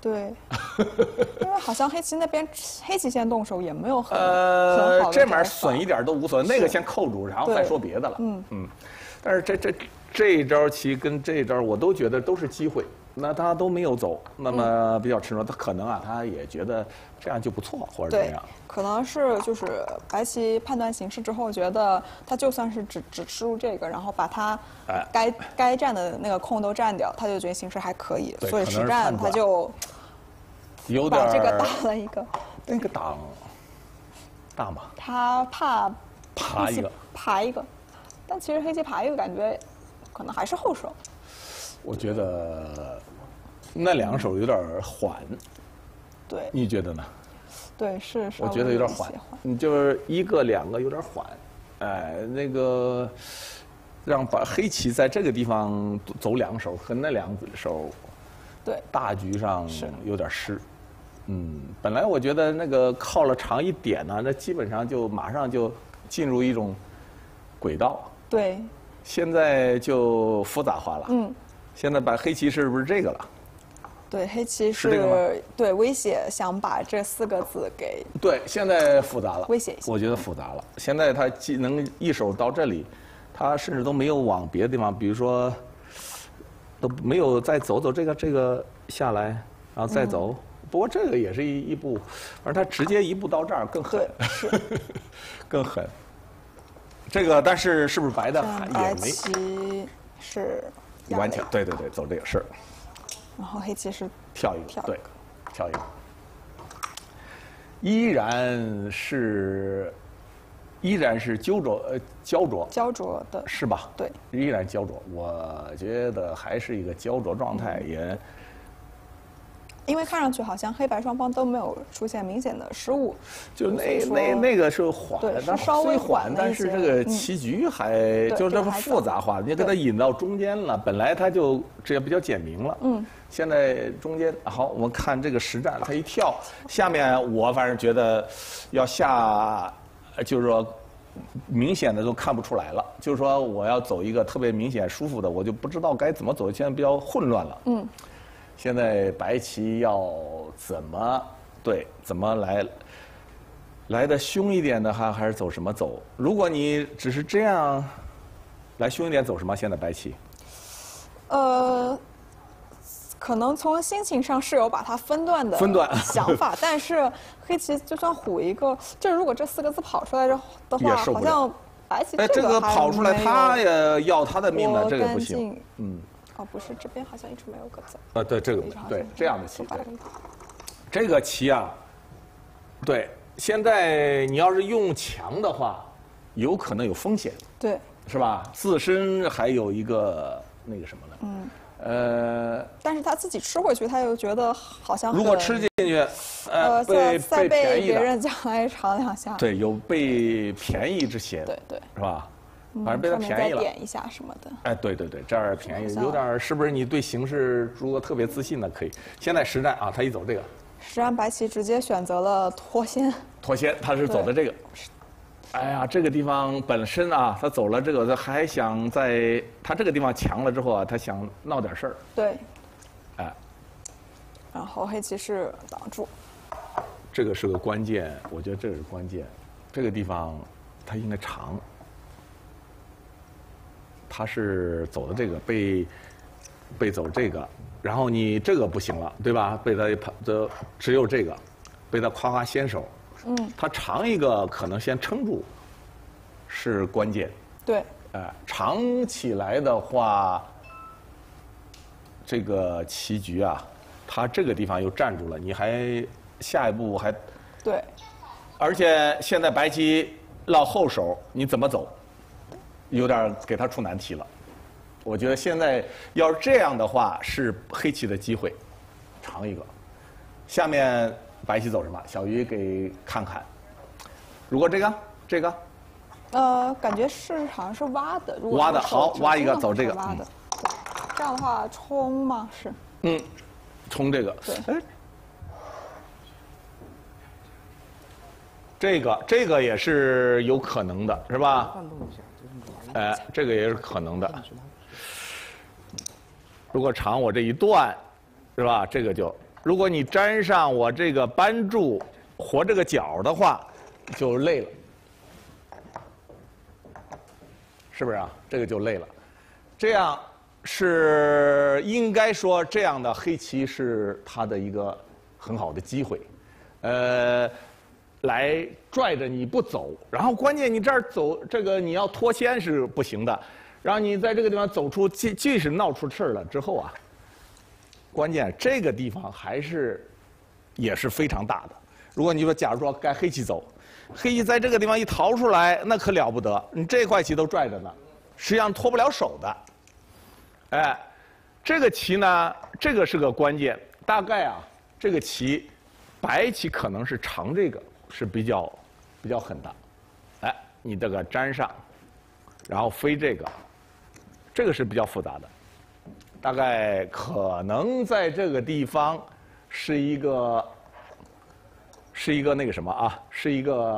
对，因为好像黑棋那边黑棋先动手也没有很好的这面损一点都无所谓，那个先扣住，然后再说别的了。但是这一招棋跟这一招我都觉得都是机会，那他都没有走，那么比较沉着，他可能啊他也觉得这样就不错，或者怎么样。 可能是就是白棋判断形势之后，觉得他就算是只吃入这个，然后把他该占的那个空都占掉，他就觉得形势还可以，所以实战他就有点把这个打了一个。 那个挡大吗？ 他怕爬一个， 爬一个，但其实黑棋爬一个感觉可能还是后手。 我觉得那两手有点缓。 对， 你觉得呢？ 对，是。 我觉得有点缓，你就是一个两个有点缓，那个让把黑棋在这个地方走两手和那两手， 对， 大局上有点失。本来我觉得那个靠了长一点呢，那基本上就马上就进入一种轨道。 对。 现在就复杂化了。现在把黑棋是不是这个了？ 对，黑棋是对威胁，想把这4个字给。 对，现在复杂了。 威胁一下。 我觉得复杂了。现在他既能一手到这里，他甚至都没有往别的地方，比如说都没有再走这个下来，然后再走。不过这个也是一步，而他直接一步到这儿更狠， 是更狠。这个但是是不是白的也白没？ 棋是完全对，走这个是。 然后黑棋是跳一个，对，跳一个，依然是焦灼的， 是吧？ 对， 依然焦灼。我觉得还是一个焦灼状态，也因为看上去好像黑白双方都没有出现明显的失误， 就那个是缓的， 但稍微缓，但是这个棋局还就是这么复杂化，你给它引到中间了，本来它就这也比较简明了。现在中间好，我们看这个实战，它一跳，下面我反正觉得要下，就是说明显的都看不出来了。就是说我要走一个特别明显舒服的，我就不知道该怎么走，现在比较混乱了。现在白棋要怎么来的凶一点的话，还是走什么走？如果你只是这样来凶一点，走什么？现在白棋？ 可能从心情上是有把它分段的想法，但是黑棋就算虎一个，就是如果这4个字跑出来的话，好像白棋这个跑出来，他也要他的命了，这个不行。 不是，这边好像一直没有个字。 对，这个对这样的棋，对，这个棋啊，对，现在你要是用强的话，有可能有风险， 对， 是吧？自身还有一个那个什么呢？ 但是他自己吃回去，他又觉得好像如果吃进去， 再被别人讲来尝2下， 对，有被便宜之嫌， 对， 是吧？反正被他便宜了， 点一下什么的。 对，这儿便宜，有点是不是？你对形势如果特别自信的可以。现在实战啊，他一走这个， 实战白棋直接选择了脱先， 他是走的这个。哎呀，这个地方本身啊，他走了这个，他还想在他这个地方强了之后啊，他想闹点事儿。 对。然后黑棋是挡住。 这个是个关键，我觉得这是关键。这个地方他应该长。他是走的这个被走这个，然后你这个不行了，对吧？被他只有这个，被他夸先手。他长一个可能先撑住，是关键。 对。 长起来的话，这个棋局啊，他这个地方又站住了，你还下一步还对。 而且现在白棋落后手，你怎么走？有点给他出难题了，我觉得现在要是这样的话，是黑棋的机会，长一个。下面白棋走什么？小鱼给看看。如果这个， 感觉是好像是挖的。如果挖的好，挖一个走这个。 挖的，这样的话冲吗？是。 冲这个。 对。 这个也是有可能的，是吧？这个也是可能的。如果长我这一断，是吧？这个就如果你粘上我这个扳柱活这个角的话，就累了，是不是啊？这个就累了。这样是应该说这样的黑棋是它的一个很好的机会，来拽着你不走，然后关键你这儿走这个你要脱先是不行的，然后你在这个地方走出即使闹出气儿了之后啊，关键这个地方也是非常大的。如果你说假如说该黑棋走，黑棋在这个地方一逃出来，那可了不得，你这块棋都拽着呢，实际上脱不了手的。哎，这个棋呢，这个是个关键，大概啊，这个棋白棋可能是长这个是比较狠的，哎，你这个粘上，然后飞这个是比较复杂的，大概可能在这个地方是一个那个什么啊，是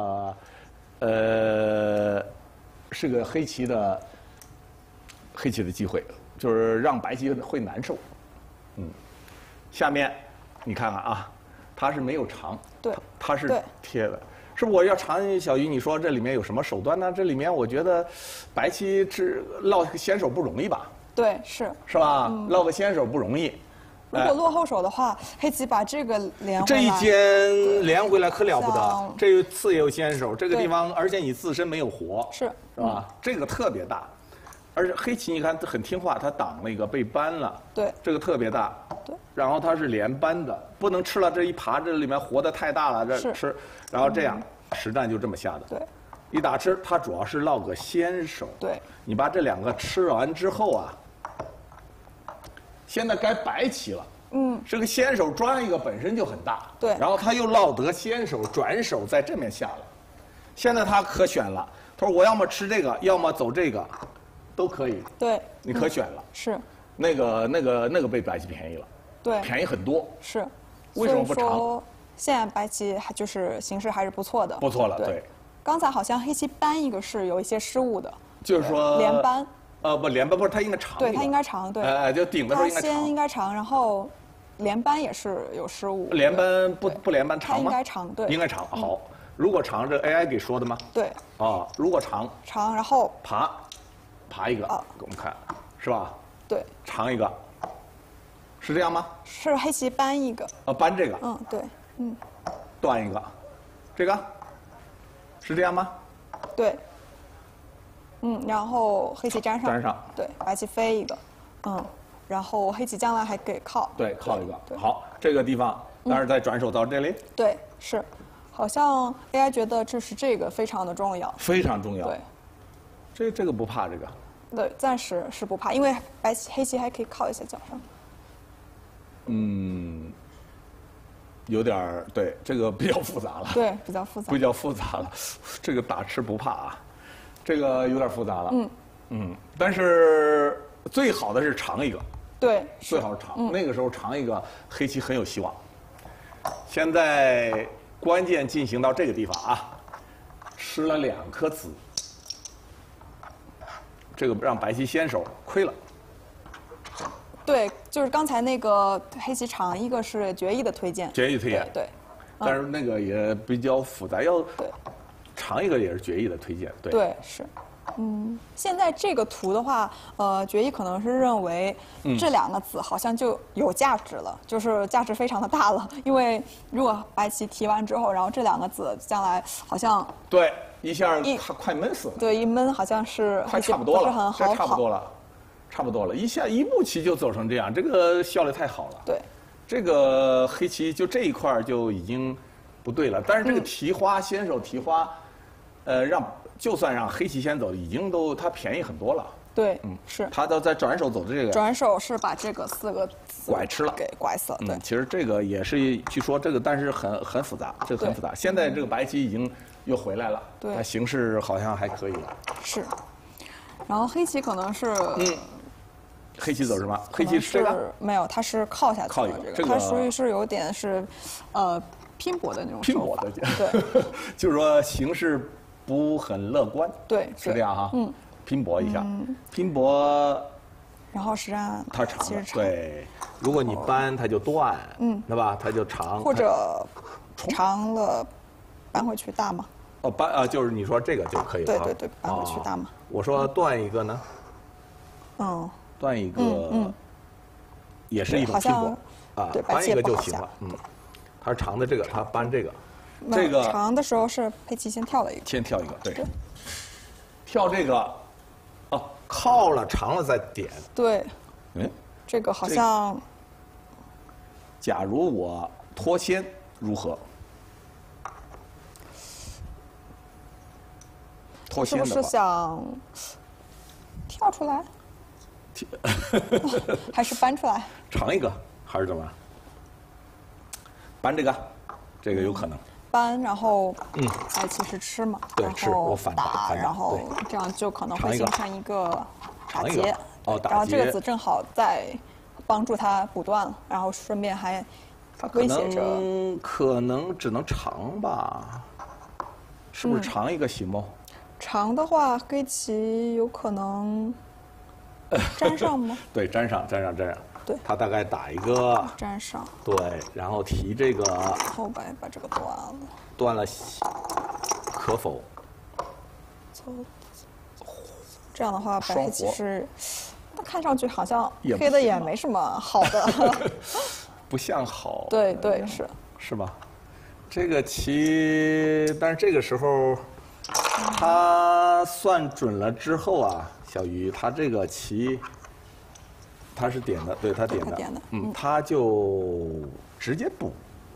个黑棋的机会，就是让白棋会难受。下面你看看啊，它是没有长， 对， 它是贴的。是不是我要长小鱼？你说这里面有什么手段呢？这里面我觉得白棋落个先手不容易吧？ 对， 是吧？落个先手不容易。 如果落后手的话，黑棋把这个连回来， 这一尖连回来可了不得。这个次也有先手，这个地方而且你自身没有活，是吧？这个特别大，而且黑棋你看很听话，它挡了一个被扳了， 对， 这个特别大， 对。 然后它是连扳的，不能吃了这一爬，这里面活的太大了，这吃，然后这样实战就这么下的， 对。 一打吃，它主要是落个先手， 对。 你把这两个吃完之后啊。现在该白棋了，这个先手抓一个本身就很大， 对， 然后他又落得先手转手在这面下了，现在他可选了，他说我要么吃这个，要么走这个，都可以， 对， 你可选了， 是， 那个被白棋便宜了， 对， 便宜很多， 是， 为什么不长？ 现在白棋就是形势还是不错的， 不错了，对。 刚才好像黑棋扳一个是有一些失误的， 就是说连扳。 不连扳不是，它应该长。 对，它应该长，对。 就顶的时候应该长。 它先应该长，然后连扳也是有失误。 连扳不连扳长吗？ 它应该长，对。 应该长，好。如果长，这 AI 给说的吗？ 对。 啊，如果长。 长，然后爬一个，给我们看，是吧？ 对。 长一个，是这样吗？ 是黑棋扳一个。 扳这个。 对， 断一个，这个，是这样吗？ 对。然后黑棋粘上，对，白棋飞一个，然后黑棋将来还给靠， 对，靠一个，好，这个地方，但是再转手到这里， 对，是，好像 AI 觉得这个非常的重要， 非常重要， 对， 这个不怕这个， 对，暂时是不怕，因为黑棋还可以靠一下角上， 有点对，这个比较复杂了， 对，比较复杂了，这个打吃不怕啊。这个有点复杂了，但是最好的是长一个， 对， 最好是长，那个时候长一个黑棋很有希望。现在关键进行到这个地方啊，吃了2颗子，这个让白棋先手亏了。 对，就是刚才那个黑棋长一个是决议的推荐，对， 但是那个也比较复杂，要长一个也是决议的推荐， 对，是，现在这个图的话，决议可能是认为这2个子好像就有价值了，就是价值非常的大了，因为如果白棋提完之后，然后这2个子将来好像对一下快闷死了， 对，一闷好像是快差不多了， 这差不多了，一步棋就走成这样，这个效率太好了， 对， 这个黑棋就这一块就已经不对了，但是这个提花先手提花。就算让黑棋先走，已经它便宜很多了。 对，是。 他都在转手走的这个。 转手是把这个4个拐吃了， 给拐死了。对， 其实这个也是据说这个，但是很复杂，这个很复杂。现在这个白棋已经又回来了， 对， 它形势好像还可以了。 是。然后黑棋可能是。 黑棋走什么？黑棋是这个？ 没有，它是靠下去了。这个它属于是有点是，拼搏的那种手法。 拼搏的，对，就是说形势。不很乐观， 对， 是这样哈，拼搏一下，拼搏， 然后实战它长的， 其实长， 对。如果你扳，它就断，对吧？它就长， 或者长了搬回去大吗？ 哦，扳啊，就是你说这个就可以了。 对对对，搬回去大吗？ 我说断一个呢？断一个，也是一种推广啊，搬一个就行了。它是长的这个，它搬这个，这个长的时候是佩奇先跳了一个， 先跳一个，对，跳这个，哦，靠了长了再点。 对，这个好像。 假如我脱先如何？脱先的话， 是不是想跳出来？还是搬出来？ 长一个还是怎么？搬这个，这个有可能。 搬，然后白棋是吃嘛？ 对，吃我反打，然后这样就可能会形成一个打劫。 哦，打劫。 然后这个子正好在帮助他补断了，然后顺便还威胁着。 可能只能长吧？是不是长一个行吗？ 长的话，黑棋有可能粘上吗？ 对，粘上。 对， 他大概打一个粘上。 对，然后提这个。 后白把这个断了。 断了，可否？ 这样的话，白黑棋是，看上去好像黑的也没什么好的。 不像好。 对对是。 是吧？这个棋，但是这个时候。他算准了之后啊，小鱼，他这个棋，他是点的，对他点的，他就直接补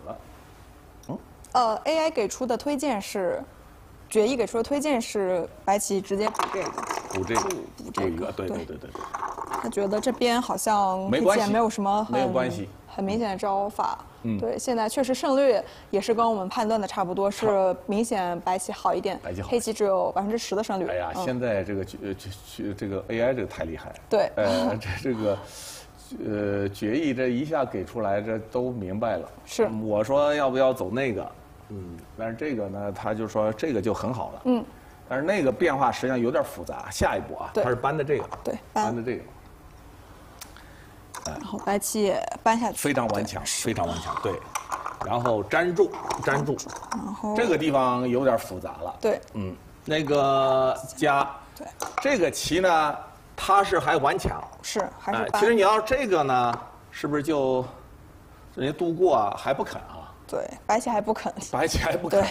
了。 AI 给出的推荐是，决议给出的推荐是白棋直接补这个， 补这个，对。 他觉得这边好像没关系， 没有什么没有关系， 很明显的招法。对，现在确实胜率也是跟我们判断的差不多，是明显白棋好一点，黑棋只有10%的胜率。 哎呀，现在这个AI 这个太厉害了。 对， 这个决议这一下给出来，这都明白了。 是， 我说要不要走那个，但是这个呢，他就说这个就很好了。但是那个变化实际上有点复杂。下一步啊，他是搬的这个， 对， 搬的这个。 然后白棋也搬下去， 非常顽强，对。然后粘住， 然后这个地方有点复杂了。 对， 那个加， 对， 这个棋呢，它是还顽强， 是还是搬。 其实你要这个呢，是不是就人家度过啊，还不肯啊？ 对，白棋还不肯。 对，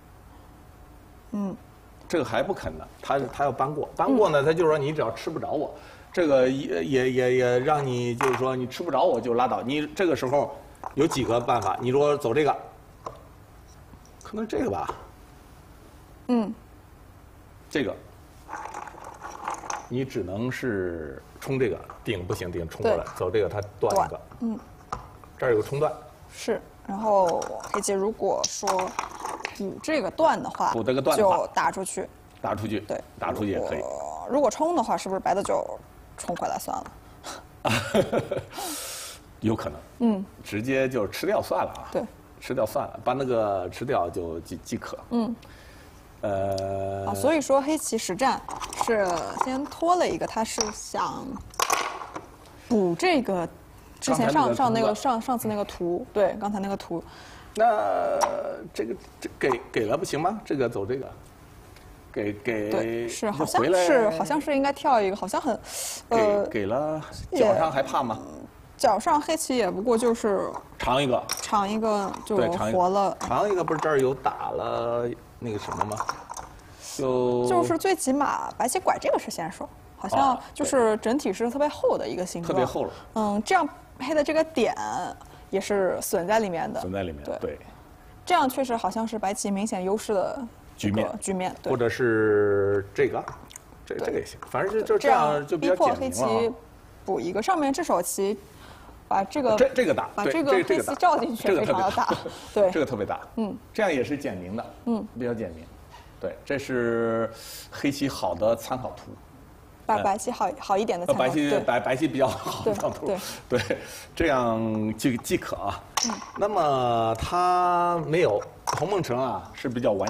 这个还不肯呢，他要搬过，呢，他就说你只要吃不着我。这个也让你就是说你吃不着我就拉倒。你这个时候有几个办法？你如果走这个，可能这个吧。这个，你只能是冲这个顶不行，顶冲过来，走这个它断一个。这儿有个冲断。 是，然后黑棋如果说补这个断的话，就打出去。 对，打出去也可以。 如果冲的话，是不是白的就？冲回来算了， 有可能，直接就吃掉算了啊。 对， 吃掉算了，把那个吃掉就即可。 所以说黑棋实战是先拖了一个，他是想补这个之前上次那个图，对，刚才那个图。 那这给了不行吗？这个走这个。 对，是好像是应该跳一个，好像很， 给了，脚上还怕吗？ 脚上黑棋也不过就是长一个就活了。 长一个不是这儿有打了那个什么吗？ 就是最起码白棋拐这个是先手，好像就是整体是特别厚的一个形状， 特别厚了。 这样黑的这个点也是损在里面的， 对， 这样确实好像是白棋明显优势的。局面， 或者是这个也行，反正就这样就比较简明了。逼迫黑棋补一个，上面这手棋把这个打， 把这个黑棋照进去，非常的大，对， 这个特别大，这样也是简明的，比较简明。对，这是黑棋好的参考图。 把白棋好一点的参考图， 白棋比较好的参考图，对，这样即可啊。那么他没有，洪梦辰啊是比较顽强，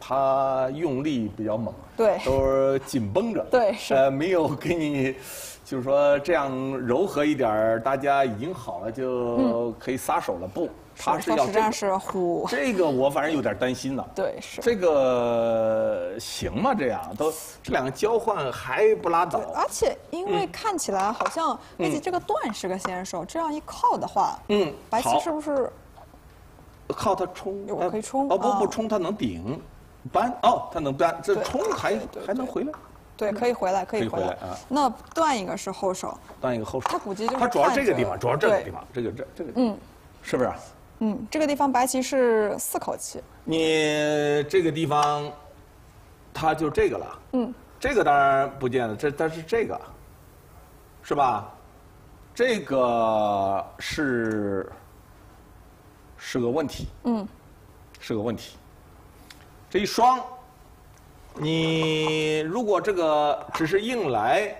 他用力比较猛， 对都是紧绷着， 对是没有给你，就是说这样柔和一点儿，大家已经好了就可以撒手了，不，他是要实战是虎， 这个我反正有点担心呢。 对是。 这个行吗？这样都这两个交换还不拉倒， 而且因为看起来好像黑棋这个段是个先手，这样一靠的话，白棋好是不是靠他冲？ 我可以冲哦不啊冲，他能顶，扳哦他能扳，这对冲还对还能回来， 对可以回来，可以回来可以回来啊。 那断一个是后手， 当一个后手。 他估计就是他主要这个地方， 看着主要这个对地方，这个是不是？ 这个地方白棋是4口棋， 你这个地方，它就这个了。这个当然不见得，但是这个，是吧？这个是个问题。是个问题。这一双，你如果这个只是硬来，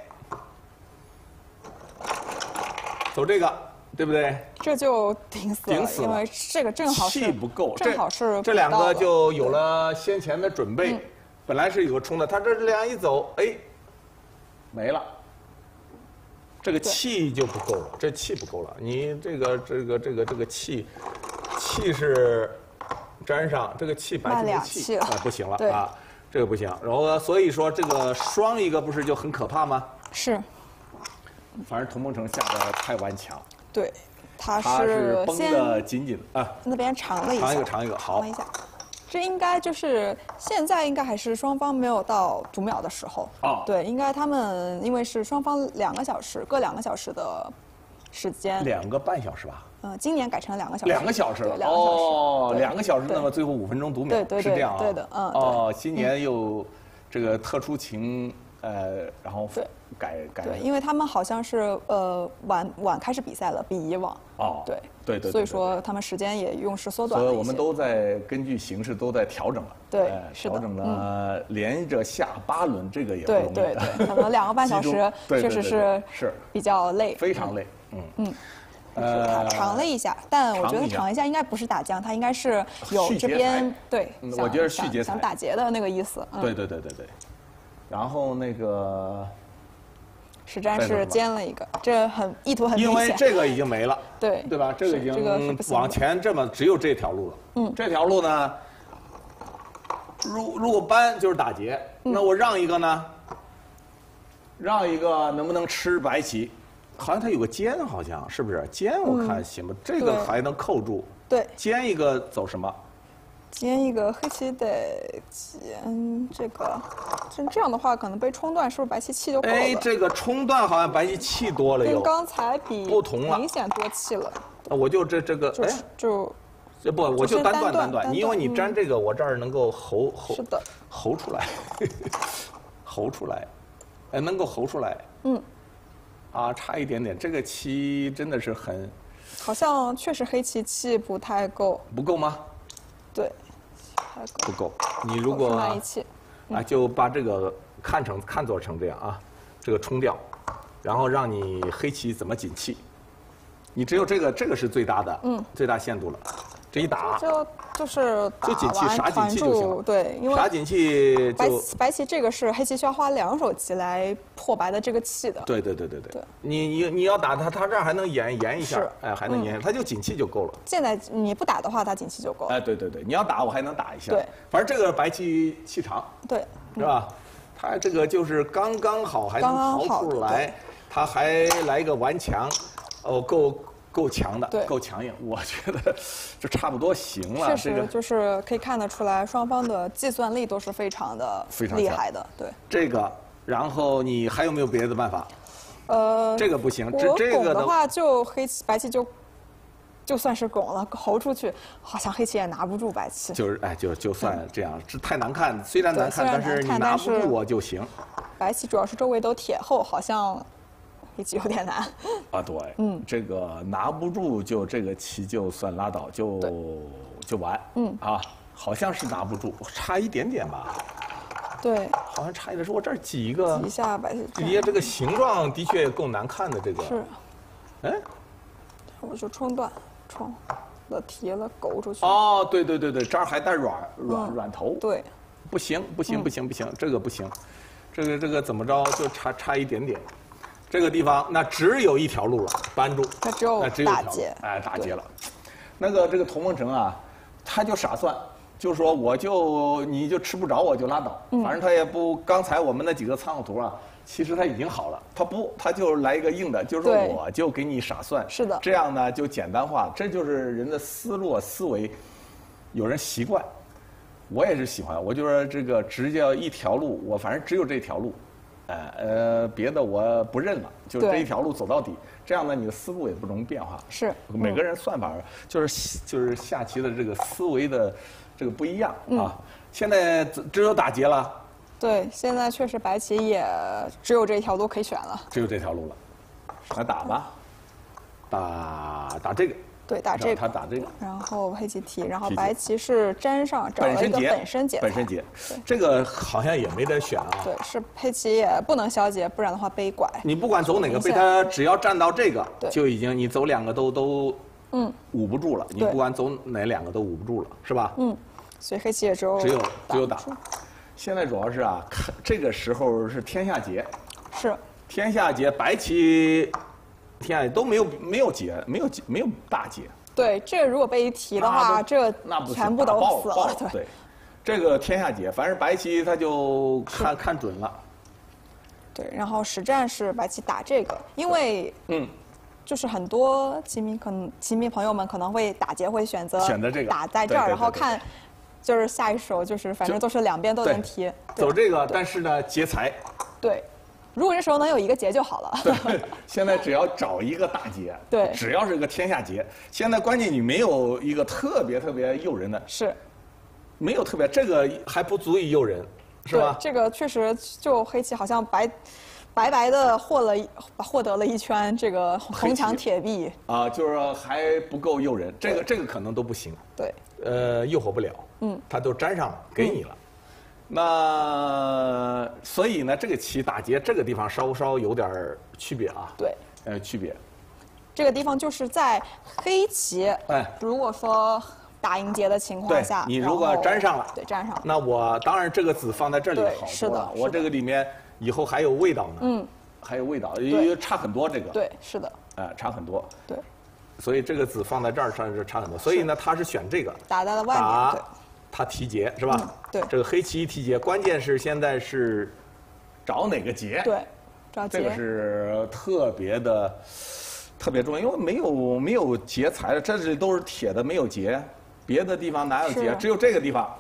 走这个，对不对？ 这就顶死了， 顶死了因为这个正好是气不够， 正好是这两个补到了就有了先前的准备。本来是有个冲的，他这两一走，哎，没了。这个气就不够了，这气不够了。你这个气是粘上，这个气白棋没那俩气了不行了对啊，这个不行。然后所以说这个双一个不是就很可怕吗？ 是， 反正童梦成下的太顽强， 对，他他是绷先得紧紧的啊。 那边长了一下， 长一个好长了一下。这应该就是现在应该还是双方没有到读秒的时候。 哦对，应该他们因为是双方2个小时，各2个小时的时间。 2个半小时吧。 今年改成了2个小时。 2个小时对，2个小时。 哦对 ，2个小时， 对那么最后5分钟读秒， 对对是这样啊？ 对的哦，今年又这个特殊情，然后对改。 对，因为他们好像是晚开始比赛了，比以往。 哦， 对。 对。 所以说他们时间也用时缩短了一些。 所以我们都在根据形势都在调整了。 对是的调整了，连着下8轮，这个也不对容易。 对对，可能2个半小时确实是比较累。 非常累。 他长了一下，但我觉得长一下应该不是打僵，他应该是有这边对， 我觉得续劫想打劫的那个意思。 对。然后那个实战是尖了一个，这意图很明显。 因为这个已经没了， 对吧？这个已这个是不行的经往前这么只有这条路了。这条路呢，如果扳就是打劫，那我让一个呢？让一个能不能吃白棋？好像它有个尖，好像是不是？尖我看行吧，这个还能扣住。 对， 尖一个走什么？ 尖一个黑棋得尖这个，这样的话可能被冲断，是不是白棋气就够了？ 哎，这个冲断好像白棋气多了又。 跟刚才比不同了， 明显多气了。 我就这个哎。不，我就单断，因为你粘这个，我这儿能够是的， 吼出来，吼出来，哎，能够吼出来，差一点点，这个棋真的是很， 好像确实黑棋气不太够， 不够吗？ 对， 不够，你如果就把这个看作成这样啊，这个冲掉，然后让你黑棋怎么紧气，你只有这个是最大的，最大限度了。这一打就是就紧气，傻紧气就行了。 对，因为傻紧气白棋这个是黑棋需要花2手棋来破白的这个气的。 对。你要打他这儿还能延一下，哎，还能延，他就紧气就够了。 现在你不打的话，他紧气就够了。 哎，对，你要打我还能打一下。 对， 反正这个白棋气长。 对， 是吧？他这个就是刚刚好，还能逃出来，他还来一个顽强，够强的，够强硬，我觉得就差不多行了。 确实，就是可以看得出来，双方的计算力都是非常厉害的。对， 这个，然后你还有没有别的办法？这个不行，这个的话就白棋就算是拱了，侯出去，好像黑棋也拿不住白棋。 就是哎，就算这样，这太难看，虽然难看，但是你拿不住我就行。 白棋主要是周围都铁厚，好像。黑棋有点难啊，对，这个拿不住就这个棋就算拉倒，就完，好像是拿不住，差一点点吧， 对， 好像差一点，是我这儿挤一个， 挤一下白棋， 底下这个形状的确够难看的，这个是， 哎， 我就冲断，冲了提了勾出去， 哦，对，这儿还带软头， 对， 不行，这个不行，这个怎么着就差一点点。这个地方那只有一条路了，扳住， 它只有打结， 哎，打结了。这个童梦成啊，他就傻算，就说你就吃不着我就拉倒，反正他也不。刚才我们那几个参考图啊，其实他已经好了，他就来一个硬的，就是说我就给你傻算， 是的， 这样呢就简单化，这就是人的思路思维，有人习惯，我也是喜欢，我就说这个直接一条路，我反正只有这条路。别的我不认了，就这一条路走到底，这样呢，你的思路也不容易变化。 是， 每个人算法就是下棋的这个思维的这个不一样啊。现在只有打劫了。 对，现在确实白棋也只有这一条路可以选了。 只有这条路了，来打吧，打这个。 对，打这个， 他打这个， 然后黑棋提，然后白棋是粘上，找了一个本身劫， 这个好像也没得选啊。 对，是黑棋也不能消劫，不然的话被拐。 你不管走哪个，被他只要站到这个，就已经你走两个都捂不住了。你不管走哪两个都捂不住了，是吧？ 所以黑棋也只有打。 现在主要是啊，看这个时候是天下劫， 是天下劫，白棋。天下都没有劫，没有大劫。 对，这如果被一提的话，这全部都死了。 对，这个天下劫，反正白棋他就看准了。 对，然后实战是白棋打这个，因为就是很多棋迷朋友们可能会打劫会选择这个打在这儿，然后看就是下一手就是反正都是两边都能提。 走这个，但是呢劫财。 对。如果这时候能有一个劫就好了。 对，现在只要找一个大劫， 对， 只要是个天下劫。现在关键你没有一个特别诱人的， 是， 没有特别，这个还不足以诱人，是吧？ 这个确实就黑棋好像白的获得了一圈这个红墙铁壁啊，就是说还不够诱人，这个可能都不行。 对， 诱惑不了，它都粘上了，给你了。那所以呢，这个棋打劫这个地方稍稍有点区别啊。 对， 区别。 这个地方就是在黑棋，如果说打赢劫的情况下， 你如果粘上了， 对，粘上了， 那我当然这个子放在这里好多了。我这个里面以后还有味道呢，还有味道，差很多这个。 对，是的， 差很多。 对， 所以这个子放在这儿上是差很多。所以呢，他是选这个打在了外面，对。 他提劫是吧？ 对， 这个黑棋一提劫，关键是现在是找哪个劫？ 对，找劫。 这个是特别重要，因为没有劫财的，这里都是铁的，没有劫，别的地方哪有劫？只有这个地方。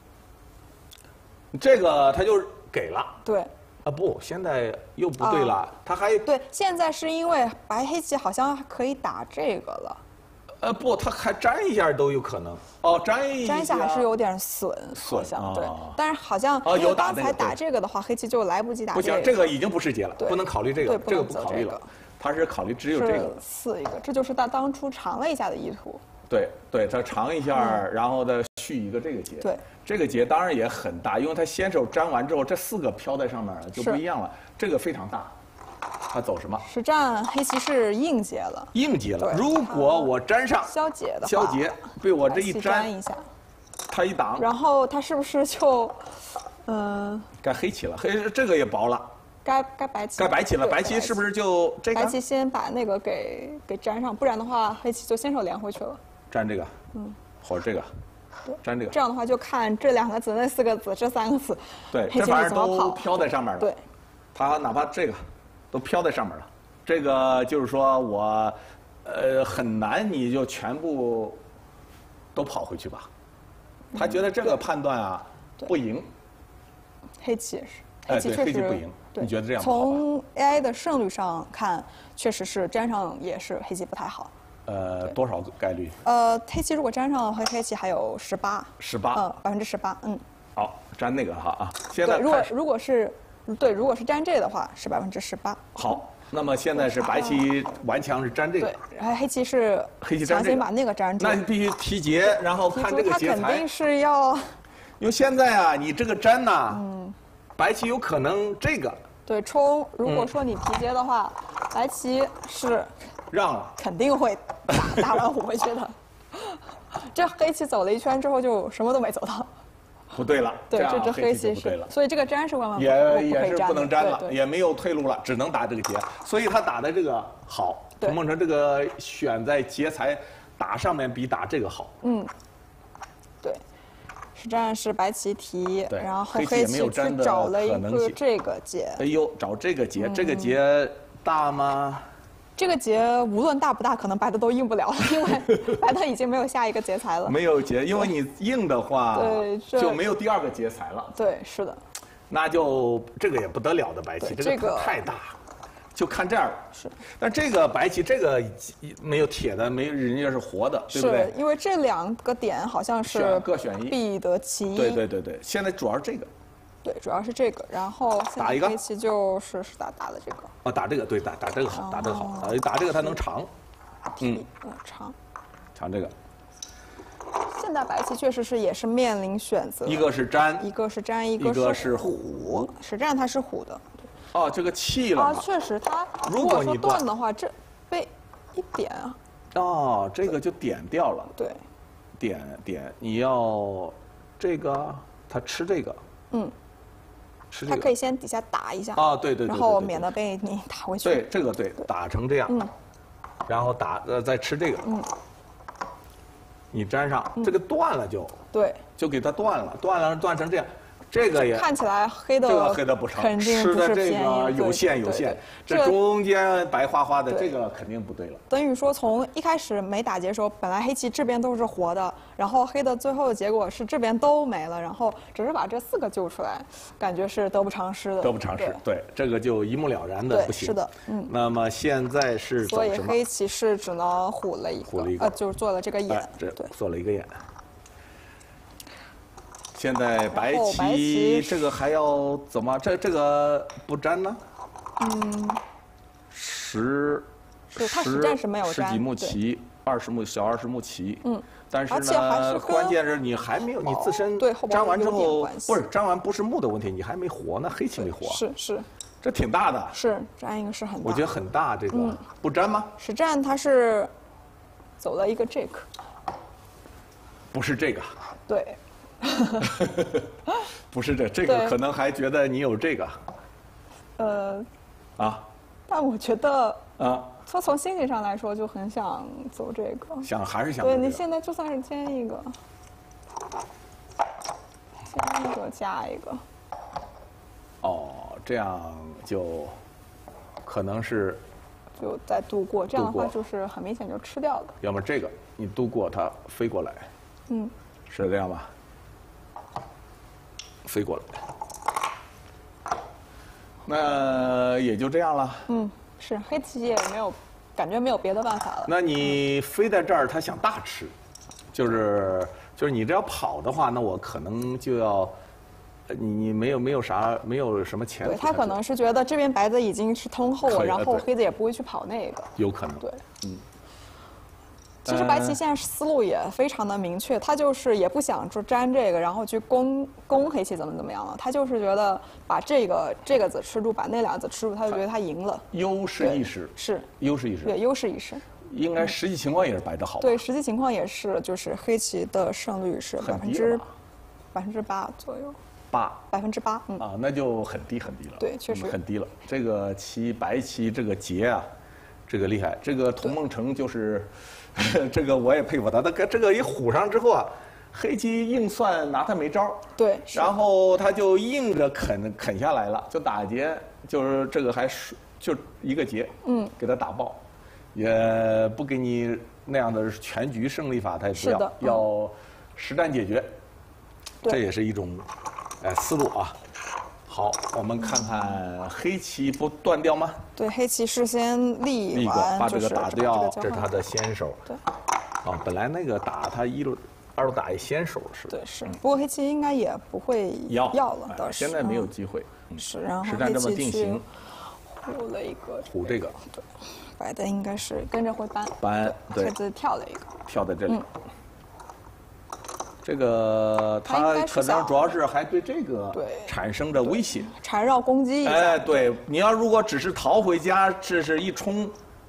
这个他就给了。 对。 啊不，现在又不对了，他还对，现在是因为白黑棋好像可以打这个了。 不，他还粘一下都有可能。粘一下还是有点损，好像对。但是好像因为刚才打这个的话，黑棋就来不及打这个。 不行，这个已经不是劫了，不能考虑这个，这个不考虑了。他是考虑只有这个。 刺一个，这就是他当初尝了一下的意图。 对，他尝一下，然后再续一个这个劫。 对， 这个劫当然也很大，因为他先手粘完之后，这4个飘在上面了，就不一样了。这个非常大。他走什么？ 实战黑棋是硬劫了。 硬劫了。如果我粘上消劫的话， 消劫被我这一粘一下， 他一挡， 然后他是不是就， 该黑棋了？这个也薄了。 该白棋。 该白棋了，白棋是不是就这个？ 白棋先把那个给粘上，不然的话黑棋就先手连回去了。 粘这个，或者这个，粘这个。 这样的话就看这2个子、那4个子、这3个子， 对，这反正都飘在上面了。 对， 他哪怕这个。都飘在上面了，这个就是说我，很难你就全部都跑回去吧。他觉得这个判断啊不赢。 黑棋也是，黑棋确实不赢。你觉得这样不好吧？ 从 AI 的胜率上看，确实是粘上也是黑棋不太好。 多少概率？ 黑棋如果粘上，黑棋还有18。18%。 好，粘那个哈啊。现在如果是。对，如果是粘这的话是18%。 好，那么现在是白棋顽强是粘这个， 对，然后黑棋是强行把那个粘住。 那必须提劫，然后看这个劫财。 他肯定是要， 因为现在啊，你这个粘呐，白棋有可能这个。 对，冲。如果说你提劫的话，白棋是让了， 肯定会打完虎回去的。这黑棋走了一圈之后就什么都没走到。 不对了， 对，这只黑棋就不对了， 所以这个粘是万万也是不能粘了， 对也没有退路了，只能打这个劫。所以他打的这个好，童梦成这个选在劫财打上面比打这个好。 对。实战是白棋提， 对然后黑棋也没有去粘的找了一个可能性这个劫。 哎呦，找这个劫，这个劫大吗？ 这个劫无论大不大，可能白的都应不了了，因为白的已经没有下一个劫财了。 没有劫，因为你硬的话， 对就没有第二个劫财了。 对，是的。 那就这个也不得了的白棋，这个太大。就看这样是， 但这个白棋这个没有铁的，没人家是活的，对不对？ 是因为这2个点好像是各选一， 必得其一。 对，现在主要是这个。 对，主要是这个，然后打一个黑棋就是打的这个。 哦，打这个对，打这个好，打这个好，打这个它能长。长这个。 现在白棋确实是也是面临选择， 一个是粘， 一个是粘，一个是虎。 实战它是虎的。 哦，这个弃了嘛。 确实，它如果你断的话，这被一点啊。 哦，这个就点掉了。 对。 点，你要这个，他吃这个。吃这个。 它可以先底下打一下。 啊，对。 然后免得被你打回去。 对，这个对，打成这样。然后再吃这个。你粘上，这个断了就。 对。 就给它断了，断成这样。这个也看起来黑的， 这个黑的不成， 肯定吃的这个有限，这中间白花花的，这个肯定不对了。 等于说从一开始没打劫的时候，本来黑棋这边都是活的，然后黑的最后的结果是这边都没了，然后只是把这4个救出来，感觉是得不偿失的。 得不偿失，对，这个就一目了然的不行。 是的， 那么现在是所以黑棋是只能虎了一个，就是做了这个眼， 对，做了一个眼。现在白棋这个还要怎么？这个不粘呢？10 是没有粘， 10几目棋小20目棋。但是呢，关键是你还没有，你自身粘完之后，不是粘完不是目的问题，你还没活呢，黑棋没活。 是， 这挺大的。 是粘一个是很大。 我觉得很大，这个不粘吗？ 实战它是走了一个这个， 不是这个。 对。 不是这个可能还觉得你有这个， 但我觉得啊， 从心理上来说就很想走这个， 还是想对你现在就算是尖一个加一个， 这样就可能是就再度过，这样的话就是很明显就吃掉了。 要么这个你度过它飞过来，是这样吧？飞过来，那也就这样了。 是黑棋也感觉没有别的办法了。 那你飞在这儿，他想大吃，就是你这要跑的话，那我可能就要，你没有什么前途。 对他可能是觉得这边白的已经是通后了，然后黑的也不会去跑那个。 有可能。 对。其实白棋现在思路也非常的明确，他就是也不想说粘这个，然后去攻黑棋怎么样了，他就是觉得把这个子吃住，把那2个子吃住，他就觉得他赢了。 优势意识是优势意识， 对优势意识。 应该实际情况也是白的好。 对，实际情况也是，就是黑棋的胜率是8%左右。8%， 啊，那就很低了。 对，确实很低了。这个白棋这个劫啊，这个厉害。这个童梦成就是。这个我也佩服他，这个一虎上之后啊，黑棋硬算拿他没招。 对。 然后他就硬着啃下来了，就打劫，就是这个就一个劫，给他打爆，也不给你那样的全局胜利法，他也不要，要实战解决，这也是一种思路啊。好，我们看看黑棋不断掉吗？ 对，黑棋事先立完， 把这个打掉，这是他的先手。 对。 本来那个打他1路、2路打一先手是。 对，是。不过黑棋应该也不会要了，倒是。 现在没有机会。 是，然后实战这么定型。 虎了一个。 虎这个。 对。白的应该是跟着会搬，对。 黑子跳了一个。 跳在这里。这个他可能主要是还对这个产生着威胁， 缠绕攻击一下。 对，你要如果只是逃回家，这是一冲，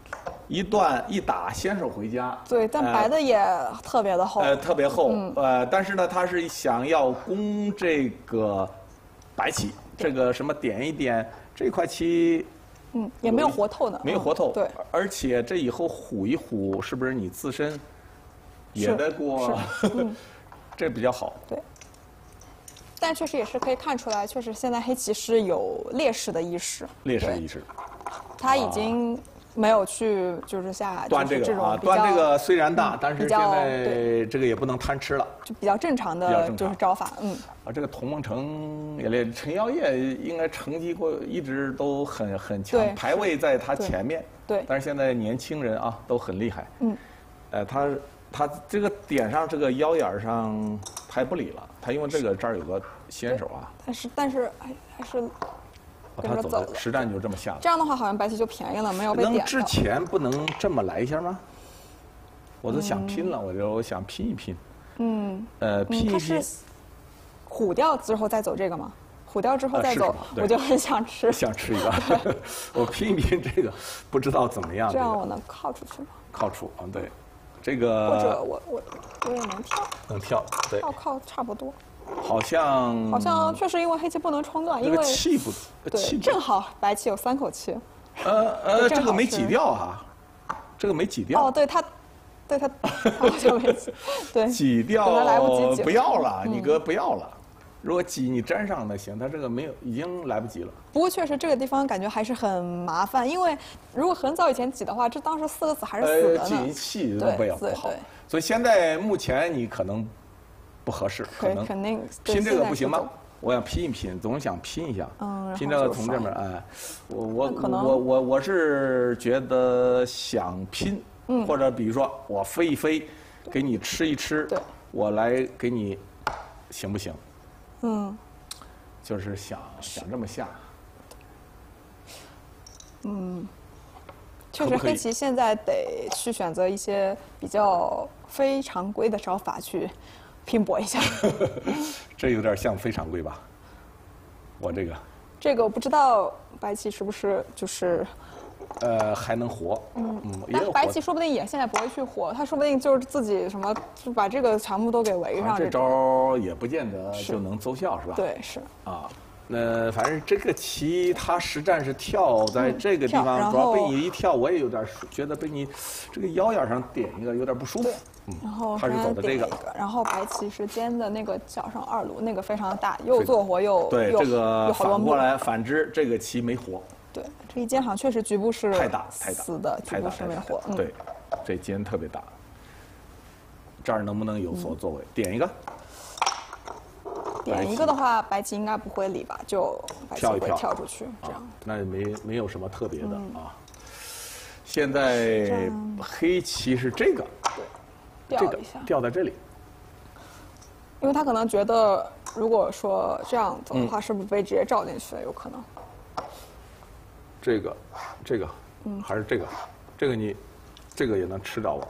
一断一打，先手回家。 对，但白的也特别的厚。 特别厚。但是呢，他是想要攻这个白棋，这个什么点一点这块棋。 也没有活透呢。 没有活透。 对。 而且这以后虎一虎，是不是你自身也得过？这比较好。 对。但确实也是可以看出来，确实现在黑棋是有劣势的意识。 劣势意识。 他已经没有去就是下断这个啊，断这个虽然大，但是现在这个也不能贪吃了， 就比较正常的就是招法。 这个童梦成也练，陈尧业应该成绩一直都很强，排位在他前面。 对。 但是现在年轻人啊都很厉害。他这个点上这个腰眼上他也不理了，他因为这个这儿有个先手啊。但是还是。 他走的实战就这么下的。 这样的话，好像白棋就便宜了，没有被点。 之前不能这么来一下吗？我都想拼了，我想拼一拼。拼一拼。 他是虎掉之后再走这个吗？虎掉之后再走，我就很想吃。 想吃一个，我拼一拼这个，不知道怎么样。 这样我能靠出去吗？ 靠出啊，对，这个。 或者我也能跳。 能跳，对。 靠差不多。 好像确实因为黑棋不能冲断，因为气不对，正好白棋有3口气。 这个没挤掉哈，这个没挤掉。 对他好像没挤，对， 挤掉来不及挤， 不要了，你哥不要了。如果挤你粘上那行，他这个没有，已经来不及了。 不过确实这个地方感觉还是很麻烦，因为如果很早以前挤的话，这当时4个子还是死的呢。 挤一气都不好，所以现在目前你可能。不合适，可能肯定拼这个不行吗？我想拼一拼，总想拼一下。拼这个从这边我是觉得想拼，或者比如说我飞一飞，给你吃一吃，我来给你，行不行？就是想这么下。 确实黑棋现在得去选择一些比较非常规的招法去。拼搏一下， 这有点像非常规吧？我这个我不知道白棋是不是就是， 还能活。 但白棋说不定也现在不会去活，他说不定就是自己什么就把这个全部都给围上。 这招也不见得就能奏效，是吧？ 对，是。 反正这个棋它实战是跳在这个地方，主要被你一跳，我也有点觉得被你这个腰眼上点一个有点不舒服。 然后他是走的这个， 然后白棋是尖的那个角上2路，那个非常大，又做活又对这个反过来反之，这个棋没活。 对，这一尖好像确实局部是太大死的，局部是没活。 对，这尖特别大，这儿能不能有所作为？点一个。 点一个的话，白棋应该不会理吧？就白棋会跳出去，这样。 那没有什么特别的啊。现在黑棋是这个， 对，掉一下， 掉在这里。 因为他可能觉得，如果说这样走的话，是不是被直接照进去了？有可能。 这个，还是这个，这个也能吃着我。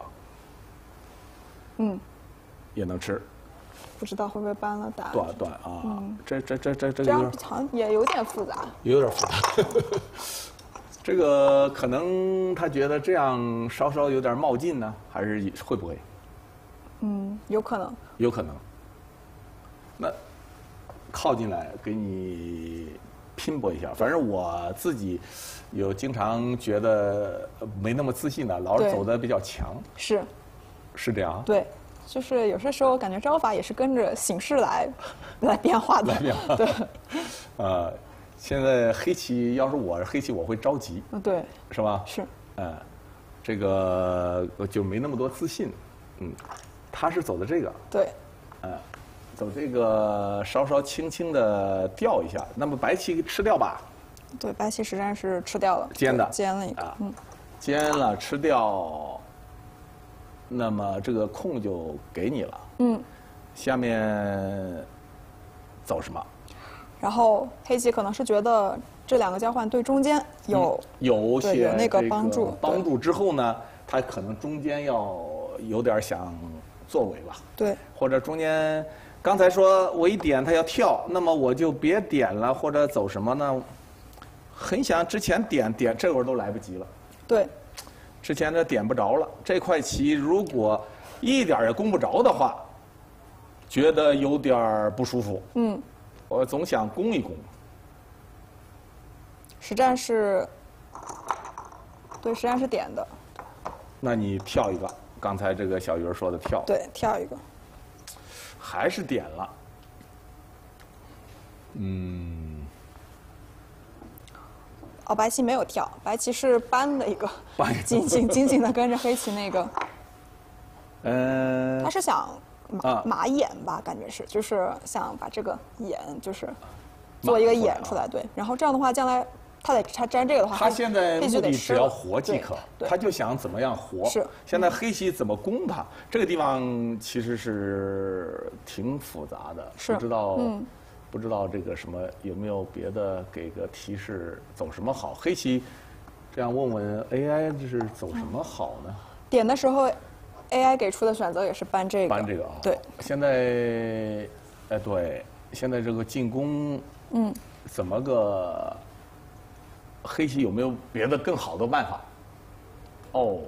也能吃。 不知道会不会搬了打？ 断啊！这样好像也有点复杂。 有点复杂。这个可能他觉得这样稍稍有点冒进呢，还是会不会？ 有可能。 有可能。那靠进来给你拼搏一下，反正我自己有经常觉得没那么自信的，老是走的比较强。是这样。 对。就是有些时候感觉招法也是跟着形势来变化的。对。 现在黑棋要是我是黑棋，我会着急。 对。 是吧？ 是。 这个就没那么多自信。他是走的这个。 对。 走这个稍稍轻轻的掉一下，那么白棋吃掉吧？ 对，白棋实战是吃掉了。尖了一个。 尖了吃掉。那么这个空就给你了。下面走什么？ 然后黑棋可能是觉得这2个交换对中间有些那个帮助。 帮助之后呢，他可能中间要有点想作为吧。 对。 或者中间刚才说我一点他要跳，那么我就别点了，或者走什么呢？很想之前点这会儿都来不及了。 对。 之前的点不着了。这块棋如果一点也攻不着的话，觉得有点不舒服。 嗯， 我总想攻一攻。 实战是，对，实战是点的。 那你跳一个，刚才这个小鱼儿说的跳。 对，跳一个。 还是点了。嗯。 哦，白棋没有跳，白棋是搬的一个，紧紧的跟着黑棋那个。他是想马眼吧，感觉是，就是想把这个眼就是做一个眼出来，对。然后这样的话，将来他粘这个的话， 他现在目的只要活即可， 对， 他就想怎么样活。 是。 现在黑棋怎么攻他？这个地方其实是挺复杂的， 是不知道。不知道这个什么有没有别的给个提示，走什么好？黑棋这样问问 AI， 这是走什么好呢？ 点的时候 ，AI 给出的选择也是搬这个。 搬这个啊。 对。 现在，哎，对，现在这个进攻，怎么个？黑棋有没有别的更好的办法？哦。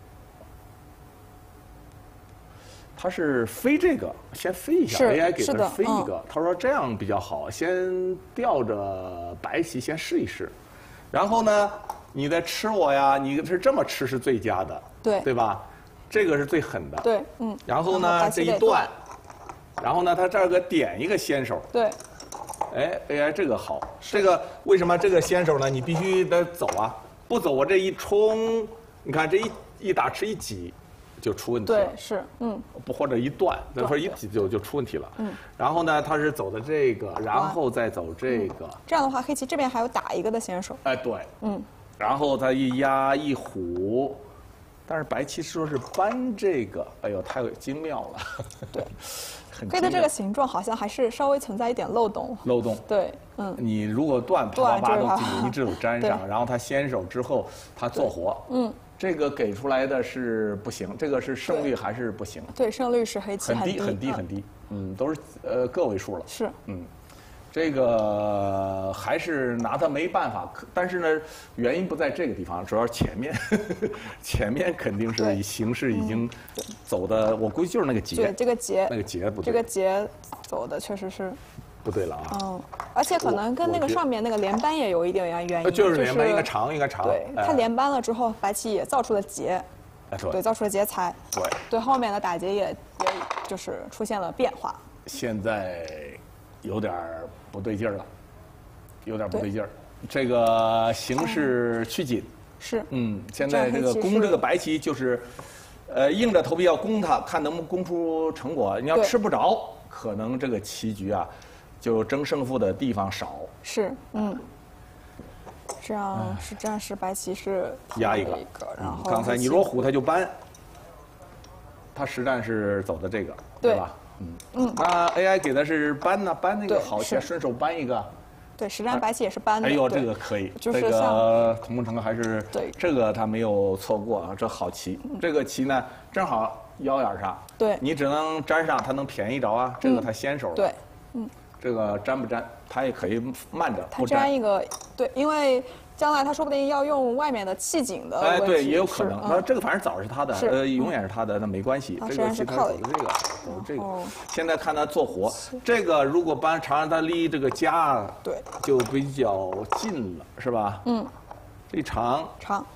他是飞这个，先飞一下 ，AI 给他飞一个。他说这样比较好，先吊着白棋先试一试，然后呢，你再吃我呀，你是这么吃是最佳的，对吧？这个是最狠的， 对， 然后呢，这一断，然后呢，他这儿个点一个先手， 对。 哎 ，AI 这个好，这个为什么这个先手呢？你必须得走啊，不走我这一冲，你看这一打吃一挤。就出问题了， 对，是， 不或者一断，那说一挤就出问题了，然后呢，他是走的这个，然后再走这个， 这样的话，黑棋这边还有打一个的先手， 哎，对，然后他一压一虎，但是白棋说是搬这个，哎呦，太精妙了， 对，黑的这个形状好像还是稍微存在一点漏洞，对， 你如果断啪啪啪都进去，你只有粘上，然后他先手之后他做活，这个给出来的是不行，这个是胜率还是不行？ 对，胜率是黑棋很低很低很低，都是个位数了。 是， 这个还是拿他没办法。但是呢，原因不在这个地方，主要是前面，前面肯定是形势已经走的，我估计就是那个劫。 对，这个劫， 那个劫不对。 这个劫走的确实是。 不对了啊！ 而且可能跟那个上面那个连扳也有一点原因， 就是连扳应该长，应该长。 对，它连扳了之后，白棋也造出了劫，对，造出了劫财，对，后面的打劫也就是出现了变化。 现在有点不对劲儿了，有点不对劲儿。这个形势趋紧， 是， 现在这个攻这个白棋就是，硬着头皮要攻它，看能不能攻出成果。你要吃不着，可能这个棋局啊。就争胜负的地方少， 是，这样是战士白棋是压一个， 然后刚才你若虎他就搬，他实战是走的这个，对吧？那 AI 给的是搬呢，搬那个好，先顺手搬一个。 对，实战白棋也是搬的。 哎呦，这个可以， 就是这个童梦成还是对这个他没有错过啊，这好棋。这个棋呢，正好腰眼上， 对， 你只能粘上，他能便宜着啊。这个他先手， 对， 这个粘不粘，他也可以慢着。 他粘一个，对，因为将来他说不定要用外面的弃井的。 哎，对，也有可能。那这个反正早是他的，永远是他的，那没关系。这个棋他走的这个，这个。现在看他做活，这个如果搬长，他离这个家对就比较近了，是吧？这长。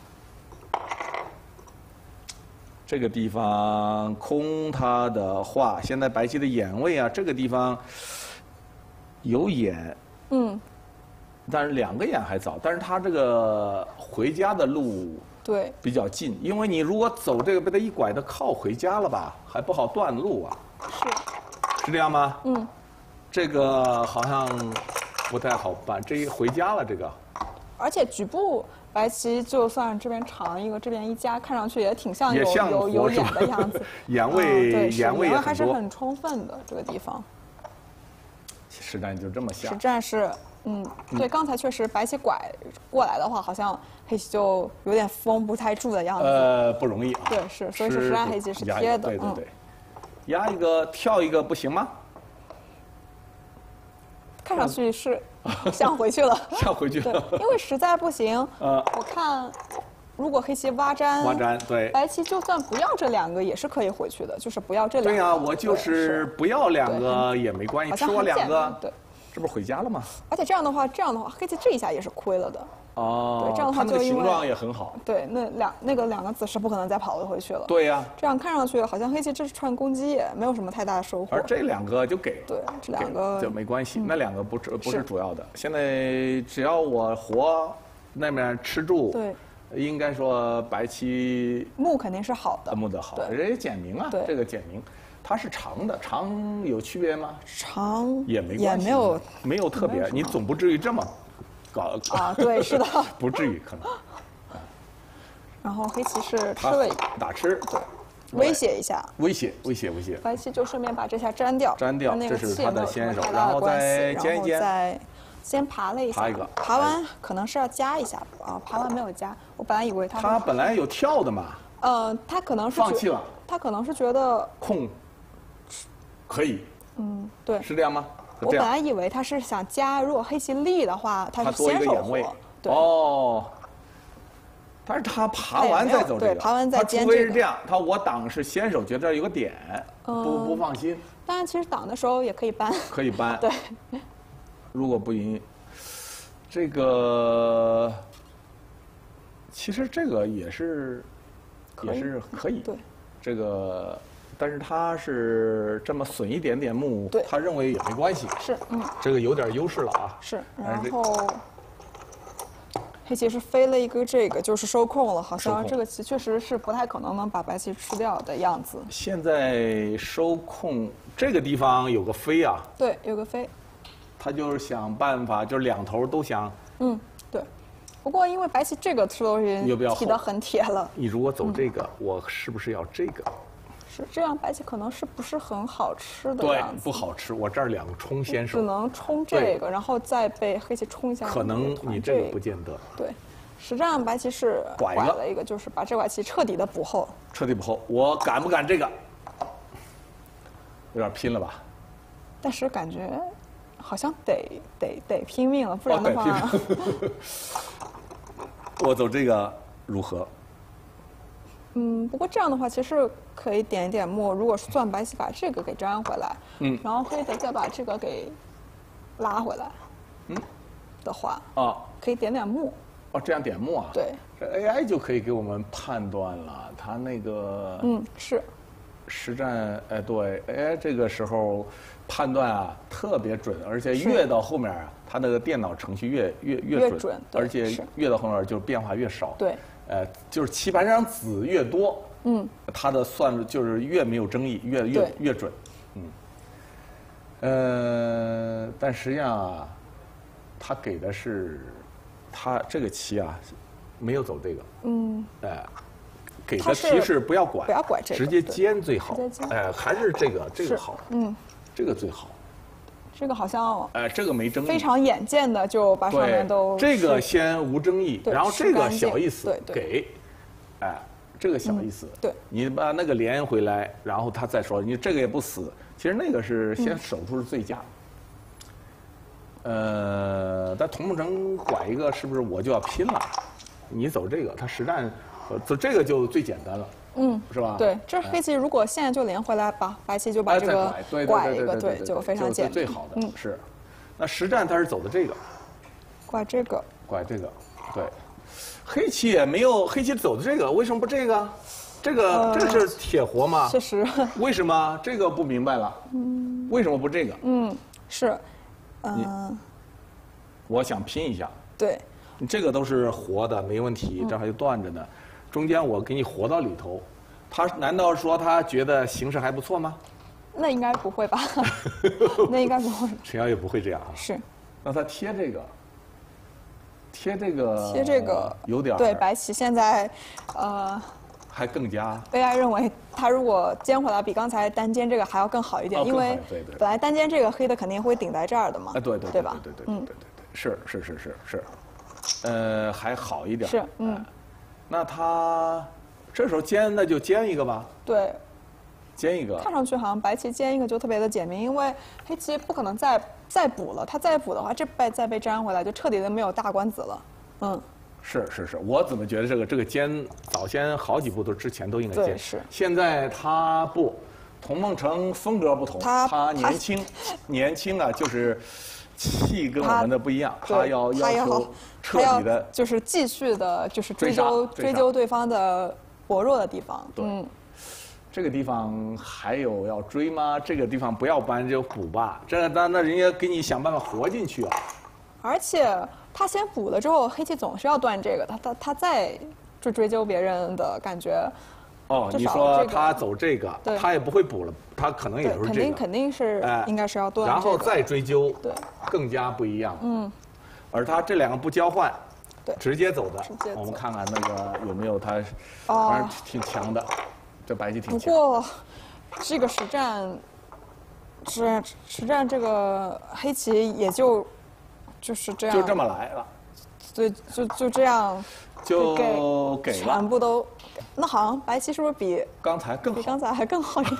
这个地方空它的话，现在白棋的眼位啊，这个地方有眼，但是2个眼还早，但是它这个回家的路对比较近，因为你如果走这个被它一拐的靠回家了吧，还不好断路啊，是这样吗？这个好像不太好办，这一回家了这个， 而且局部。白棋就算这边长一个，这边一夹，看上去也挺像有眼的样子。 眼位也还是很充分的这个地方。 实战就这么下。 实战是，对，刚才确实白棋拐过来的话，好像黑棋就有点封不太住的样子。 不容易啊。 对，是，所以说实战黑棋是贴的。 对，压一个跳一个不行吗？ 看上去是想回去了， 想回去了。 因为实在不行，我看如果黑棋挖粘， 挖粘对， 白棋就算不要这2个也是可以回去的，就是不要这2个。 对呀，我就是不要2个也没关系，吃我2个， 对， 这不是回家了吗？ 而且这样的话，黑棋这一下也是亏了的。 哦， 对，这样的话就因为形状也很好。 对，那个2个子是不可能再跑回去了。 对呀， 这样看上去好像黑棋这串攻击也没有什么太大的收获。 而这2个就给了。 对，这2个就没关系，那2个不是主要的。现在只要我活那面吃住， 对， 应该说白棋目肯定是好的， 目的好， 对， 人家简明啊，这个简明。它是长的，长有区别吗？ 长也没关系，没有特别，你总不至于这么搞啊。对，是的， 不至于可能。 然后黑棋是吃了打吃， 对，威胁一下， 威胁。 白棋就顺便把这下粘掉， 这是他的先手， 然后再煎一煎， 再先爬了一下，爬完可能是要加一下啊，爬完没有加，我本来以为他本来有跳的嘛， 他可能是放弃了， 他可能是觉得空可以， 对， 是这样吗？ 我本来以为他是想加，如果黑棋立的话，他是先手活，对， 哦。但是他爬完再走这个， 爬完再煎除非是这样，我挡是先手，觉得有个点，不放心。 当然，其实挡的时候也可以搬， 可以搬。 对， 如果不赢，这个其实这个也是可以。 对， 这个，但是他是这么损一点点目，他认为也没关系。 是， 这个有点优势了啊。 是，然后。黑棋是飞了一个这个，就是收空了，好像这个棋确实是不太可能能把白棋吃掉的样子。 现在收空这个地方有个飞啊， 对，有个飞， 他就是想办法，就是2头都想。 对。不过因为白棋这个吃东西提得很铁了， 你如果走这个，我是不是要这个？ 是这样，白棋可能是不是很好吃的样子？ 对，不好吃。我这儿2个冲先手， 只能冲这个，然后再被黑棋冲一下。 可能你这个不见得。 对，实际上白棋是拐了一个，就是把这块棋彻底的补后。 彻底补后，我敢不敢这个？有点拼了吧？ 但是感觉好像得拼命了，不然的话。 我走这个如何？ 不过这样的话，其实可以点一点目。如果是算白棋把这个给粘回来，然后黑的再把这个给拉回来，的话，可以点点目。 这样点目啊？ 对， 这 AI 就可以给我们判断了，它那个是实战，对 AI 这个时候判断啊特别准，而且越到后面啊，它那个电脑程序越准，而且越到后面就变化越少。 对。 就是棋盘上子越多，它的算就是越没有争议，越准，但实际上啊，他给的是，他这个棋啊，没有走这个，给的提示不要拐， 这个， 直接尖最好，还是这个好，这个最好。 这个好像这个没争议， 非常眼见的就把上面都这个先无争议，然后这个小意思给，这个小意思， 对， 你把那个连回来，然后他再说你这个也不死，其实那个是先守住是最佳。但童梦成拐一个是不是我就要拼了？你走这个，他实战走这个就最简单了。是吧？ 对，这黑棋如果现在就连回来，白棋就把这个拐一个，对，就非常简单。 最好的是，那实战他是走的这个， 拐这个， 对，黑棋也没有，黑棋走的这个，为什么不这个？这个是铁活吗？ 确实。 为什么这个不明白了？为什么不这个？ 是， 我想拼一下。 对， 你这个都是活的，没问题，这还就断着呢。中间我给你活到里头，他难道说他觉得形势还不错吗？ 那应该不会吧？那应该不会。 陈瑶也不会这样啊。 是。 那他贴这个有点对，白棋现在还更加 AI 认为他如果煎回来比刚才单煎这个还要更好一点，因为本来单煎这个黑的肯定会顶在这儿的嘛。 对吧？ 对，是，还好一点。 是， 那他这时候煎，那就煎一个吧。 对， 煎一个。 看上去好像白棋煎一个就特别的简明，因为黑棋不可能再补了，他再补的话，这再被粘回来就彻底的没有大官子了。 是，我怎么觉得这个尖早先好几步都之前都应该尖， 对是。 现在他不，童梦成风格不同，他年轻啊，就是气跟我们的不一样，他要求彻底的， 就是继续的，就是追究对方的薄弱的地方。 对，这个地方还有要追吗？这个地方不要搬就补吧，那人家给你想办法活进去啊。 而且他先补了之后，黑棋总是要断这个，他再追究别人的感觉。 哦，你说他走这个，他也不会补了，他可能也是这个， 肯定是应该是要断， 然后再追究， 对， 更加不一样。而他这两个不交换， 对， 直接走的。我们看看那个有没有他，反正挺强的，这白棋挺强。 不过这个实战这个黑棋也就是这样， 就这么来了。 对，就这样， 就给了， 全部都。那好像白棋是不是比刚才更好？ 比刚才还更好一点，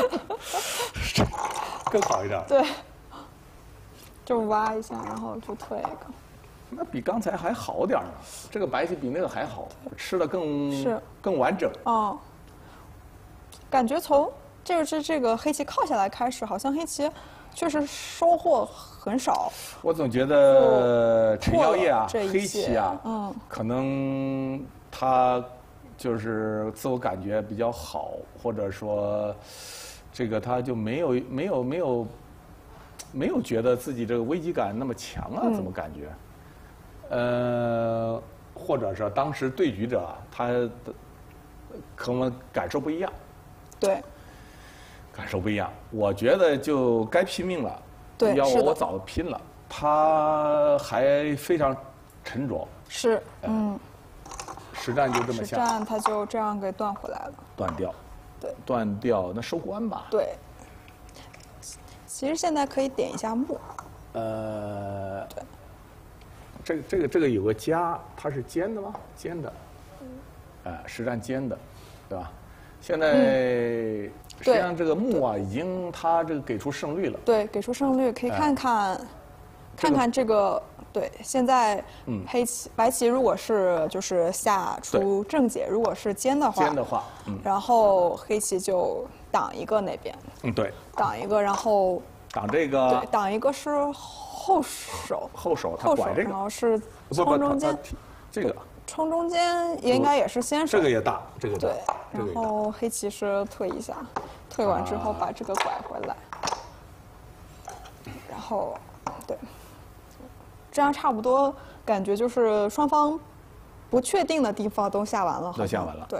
更好一点。 对，就挖一下，然后就退一个。 那比刚才还好点呢。这个白棋比那个还好，吃的更完整。 哦，感觉从这个黑棋靠下来开始，好像黑棋确实收获很少。 我总觉得陈耀烨啊，黑棋啊，可能他就是自我感觉比较好，或者说这个他就没有觉得自己这个危机感那么强啊，怎么感觉？或者是当时对局者他的和我们感受不一样。 对。 感受不一样，我觉得就该拼命了。 对， 要我早拼了。他还非常沉着。 是， 实战就这么下。 实战他就这样给断回来了。 断掉。 对。 断掉，那收官吧。 对。其实现在可以点一下目。 对。这个有个夹，它是尖的吗？尖的。实战尖的，对吧？现在实际上这个目啊，已经他这个给出胜率了。 对，给出胜率，可以看看这个。对，现在白棋如果是就是下出正解，如果是尖的话，然后黑棋就挡一个那边。 对。 挡一个，然后挡这个。 对，挡一个是后手。 他拐这个。 然后是冲中间。 这个。 冲中间应该也是先手。 这个也大，这个大。 对，然后黑棋是退一下，退完之后把这个拐回来，然后对，这样差不多，感觉就是双方不确定的地方都下完了。 都下完了。 对。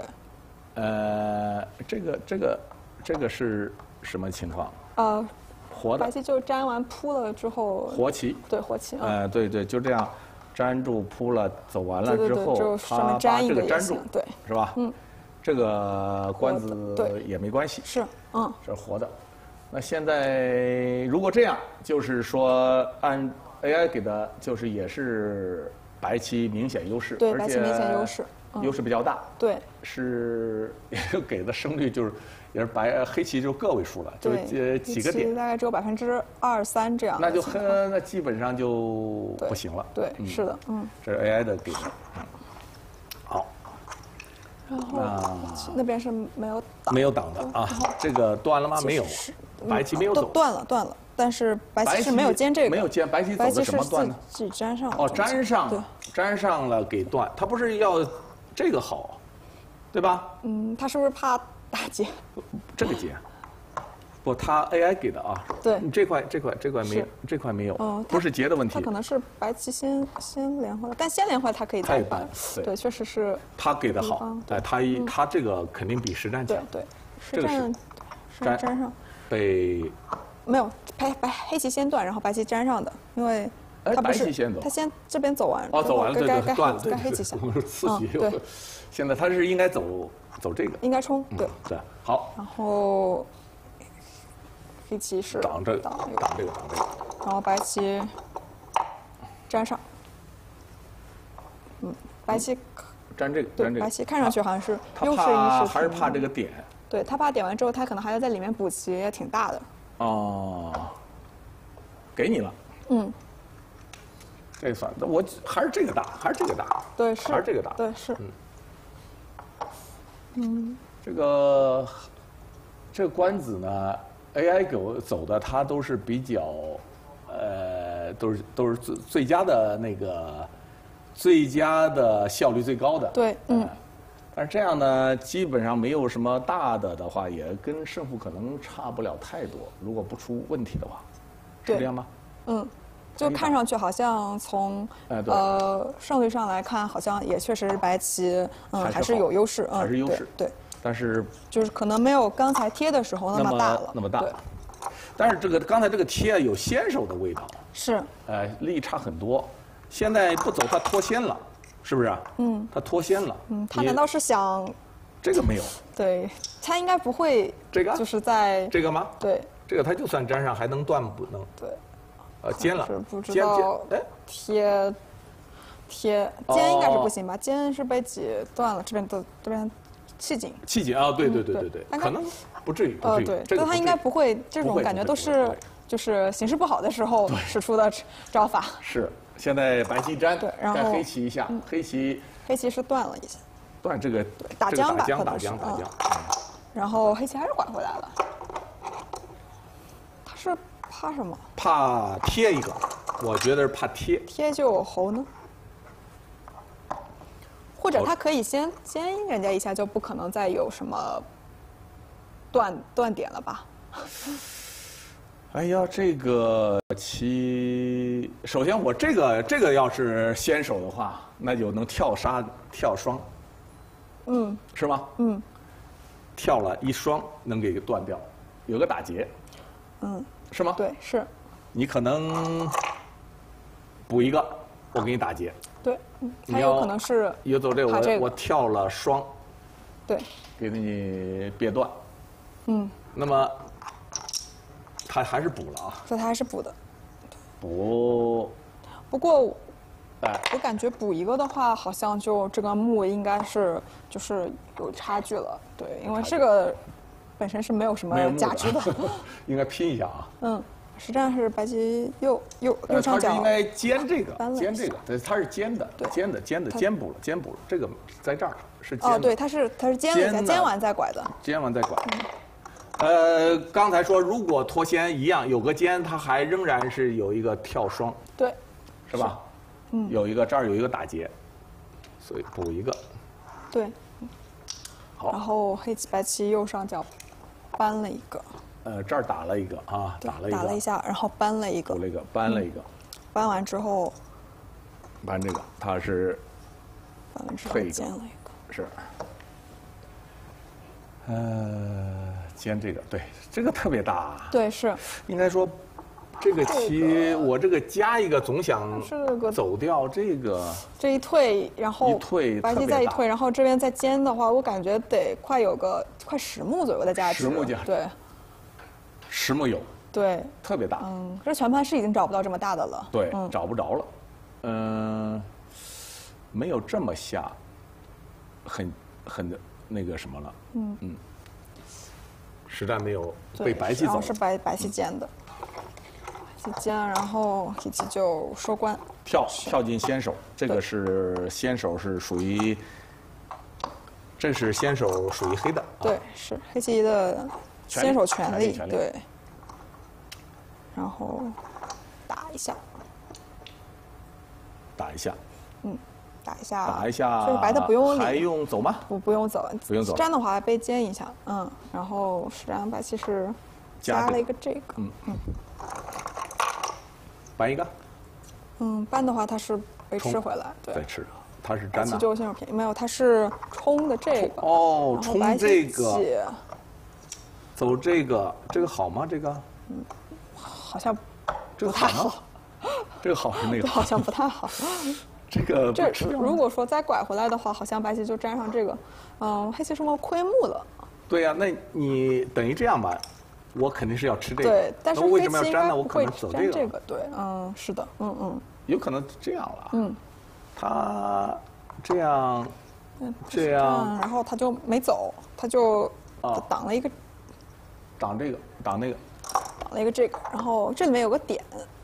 这个是什么情况？活的。 白棋就粘完扑了之后。 活棋。 对，活棋。 对，就这样。粘住扑了，走完了之后， 他把这个粘住， 对， 是吧？这个官子也没关系， 是， 这是活的。那现在如果这样，就是说按 AI 给的，就是也是白棋明显优势， 对，白棋明显优势， 优势比较大， 对， 是给的胜率就是也是黑棋就个位数了，就几个点， 大概只有2%、3%这样。 那基本上就不行了。 对，是的， 这是 AI 的给的。好。 然后那边是没有挡的啊，这个断了吗？没有，白棋没有走。 断了，但是白棋是没有尖这个。 没有尖，白棋走的什么断呢？ 自己粘上。 粘上了给断，他不是要这个好，对吧？ 他是不是怕打劫？ 这个劫，不，他 AI 给的啊。 对， 这块没有，这块没有，不是劫的问题。 他可能是白棋先连回来，但先连回来他可以再搬。对，确实是。 他给的好，他这个肯定比实战强。 对，实战粘上。 被没有黑棋先断，然后白棋粘上的，因为他不是他先这边走完。 走完了， 该断了， 该黑棋下。 次序。 对， 现在他是应该走这个。 应该冲，对。 好。 然后黑棋是挡这个。 然后白棋粘上。白棋粘这个。 对，白棋看上去好像是优势他还是怕这个点。 对他怕点完之后，他可能还要在里面补棋，也挺大的。 给你了。 这算，我还是这个大，还是这个大， 对，是， 还是这个大， 对，是。 这个官子呢 ，AI 给我走的，它都是比较，都是最佳的那个，最佳的效率最高的。 对， 但是这样呢，基本上没有什么大的话，也跟胜负可能差不了太多。如果不出问题的话，是这样吗？ 就看上去好像从胜率上来看，好像也确实白棋还是有优势， 还是优势。 对， 但是就是可能没有刚才贴的时候那么大了， 那么大。 对。 但是刚才这个贴有先手的味道， 是， 力差很多。现在不走，他脱先了，是不是？他脱先了。 他难道是想？ 这个没有。 对，他应该不会。 这个就是在这个吗？ 对， 这个他就算粘上，还能断不能？ 对。 尖了， 是不知道。哎，贴尖应该是不行吧？尖是被挤断了，这边气紧。 气紧啊，对，可能不至于。 对，但他应该不会，这种感觉都是就是形势不好的时候使出的招法。 是，现在白棋粘， 对，然后该黑棋一下，黑棋是断了一下。 断这个打僵吧， 打僵。 然后黑棋还是拐回来了。他是怕什么？ 怕贴一个，我觉得是怕贴。 贴就猴呢？或者他可以先尖人家一下，就不可能再有什么断点了吧？ 哎呀，这个棋，首先我这个要是先手的话，那就能跳杀跳双，是吗？跳了一双能给断掉，有个打劫，是吗？ 对，是。 你可能补一个，我给你打劫。 对，他有可能是一走这个，我跳了双， 对， 给你别断。那么他还是补了啊。 所以他还是补的。 补。 不过，我感觉补一个的话，好像就这个目应该是就是有差距了。对，因为这个本身是没有什么价值的。 应该拼一下啊。 实战是白棋右上角。 他是应该尖这个，对，他是尖的，尖补了，这个在这儿是尖的。 对，他是尖了一下，尖完再拐的。 尖完再拐。刚才说如果脱先一样，有个尖，它还仍然是有一个跳双。 对。 是吧？这儿有一个打劫，所以补一个。 对。 好。 然后白棋右上角搬了一个。 这儿打了一个啊，打了一下，然后搬了一个， 搬了一个， 搬完之后， 搬这个，它是搬完之后尖了一个， 是，尖这个，对，这个特别大， 对，是， 应该说，这个棋我这个加一个总想走掉这一退，然后白棋再一退，然后这边再尖的话，我感觉得快10目左右的价值 ，10目价， 对。 10目有， 对， 特别大。 这全盘是已经找不到这么大的了。 对，找不着了。没有这么下，很那个什么了。实战没有被白棋走。 然后是白棋尖的，白棋尖，然后黑棋就收官。 跳进先手，这个是先手是属于，这是先手属于黑的。 对，是黑棋的。先手权力对，然后打一下， 打一下， 这个白的不用还用走吗？ 不用走， 不用走。 粘的话被尖一下，然后实战白棋是加了一个这个， 搬一个， 搬的话它是被吃回来，对， 再吃，它是粘的。 白棋就先手便宜，没有，它是冲的这个， 冲这个。走这个好吗？这个， 好像不太好。这个好是那个好像不太好。 这如果说再拐回来的话，好像白棋就粘上这个，黑棋什么亏目了。 对呀，那你等于这样吧，我肯定是要吃这个。 对，但是为什么要粘呢？我可能走这个。对，是的， 有可能这样了。他这样， 然后他就没走，他就挡了一个。 挡这个，挡那个， 挡了一个这个，然后这里面有个点，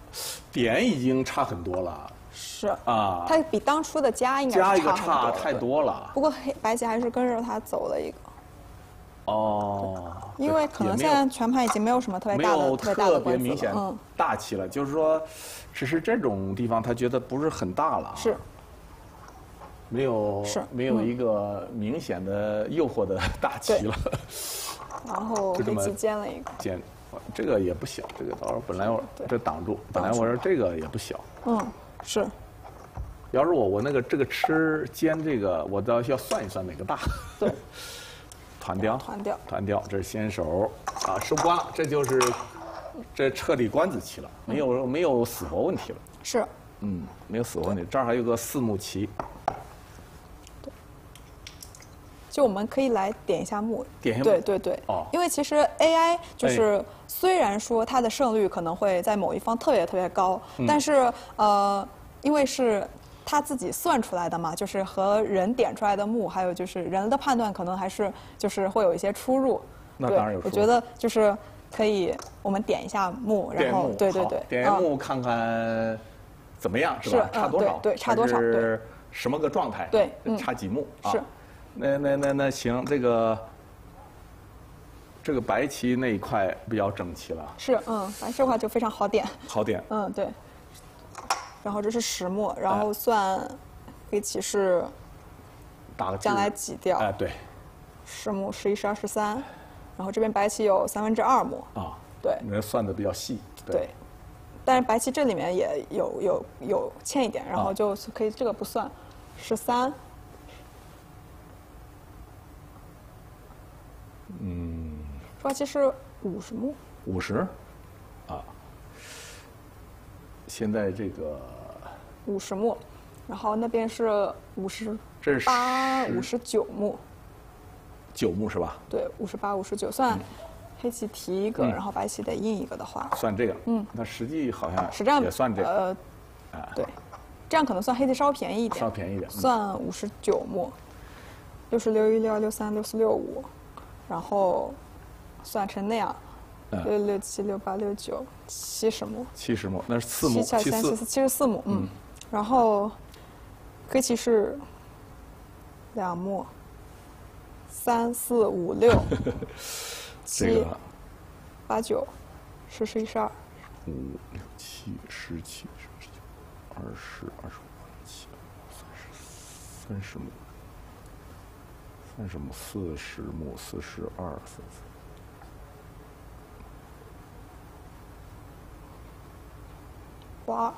点已经差很多了是啊， 它比当初的家应该加一个是差很多差太多了。 不过白棋还是跟着它走了一个。 哦， 因为可能现在全盘已经没有什么特别没大的、 有特别大的特别明显嗯， 大棋了，就是说，只是这种地方他觉得不是很大了， 是没有是没有一个明显的诱惑的大棋了。 然后就这么黑棋尖了一个， 尖，这个也不小，这个到时候本来我这挡住，本来我说这个也不小。 是。 要是我那个这个吃尖这个，我倒要算一算哪个大。 对。 团掉，团掉，这是先手啊，收官了，这就是这彻底官子棋了，没有死活问题了。 是。 没有死活问题。这儿还有个4目棋。 对。就我们可以来点一下目。 点一下目。 对。 哦。 因为其实 AI 就是虽然说它的胜率可能会在某一方特别高，但是因为是。他自己算出来的嘛，就是和人点出来的目，还有就是人的判断，可能还是就是会有一些出入。 那当然有出入。 我觉得就是可以，我们点一下目，然后对， 点目看看怎么样，是吧？差多少？ 对，差多少？ 是什么个状态？ 对， 差几目？ 是。 那行，这个白棋那一块比较整齐了。 是，白棋的话就非常好点。 好点。 对。然后这是10目，然后算黑棋是打个将来挤掉。 哎，对。 10目11、12、13，然后这边白棋有2/3目。 啊。 对。 那算的比较细。 对。但是白棋这里面也有欠一点，然后就可以这个不算，13。白棋是50目。 50。啊。现在这个 50目，然后那边是58、59目 ，9目是吧？ 对，58、59，算黑棋提一个，然后白棋得印一个的话， 算这个。那实际好像实战也算这个。 对，这样可能算黑棋稍便宜一点， 稍便宜一点， 算59目，66、1、62、63、64、65，然后算成那样。66、7、68、69、70目 ，70目，那是4目 ，74目，然后黑棋是2目，3、4、5、6，7、8、9、10、11、12，5、6、7、17、18、19、20、25、27、30目，30目，40目，42、 花。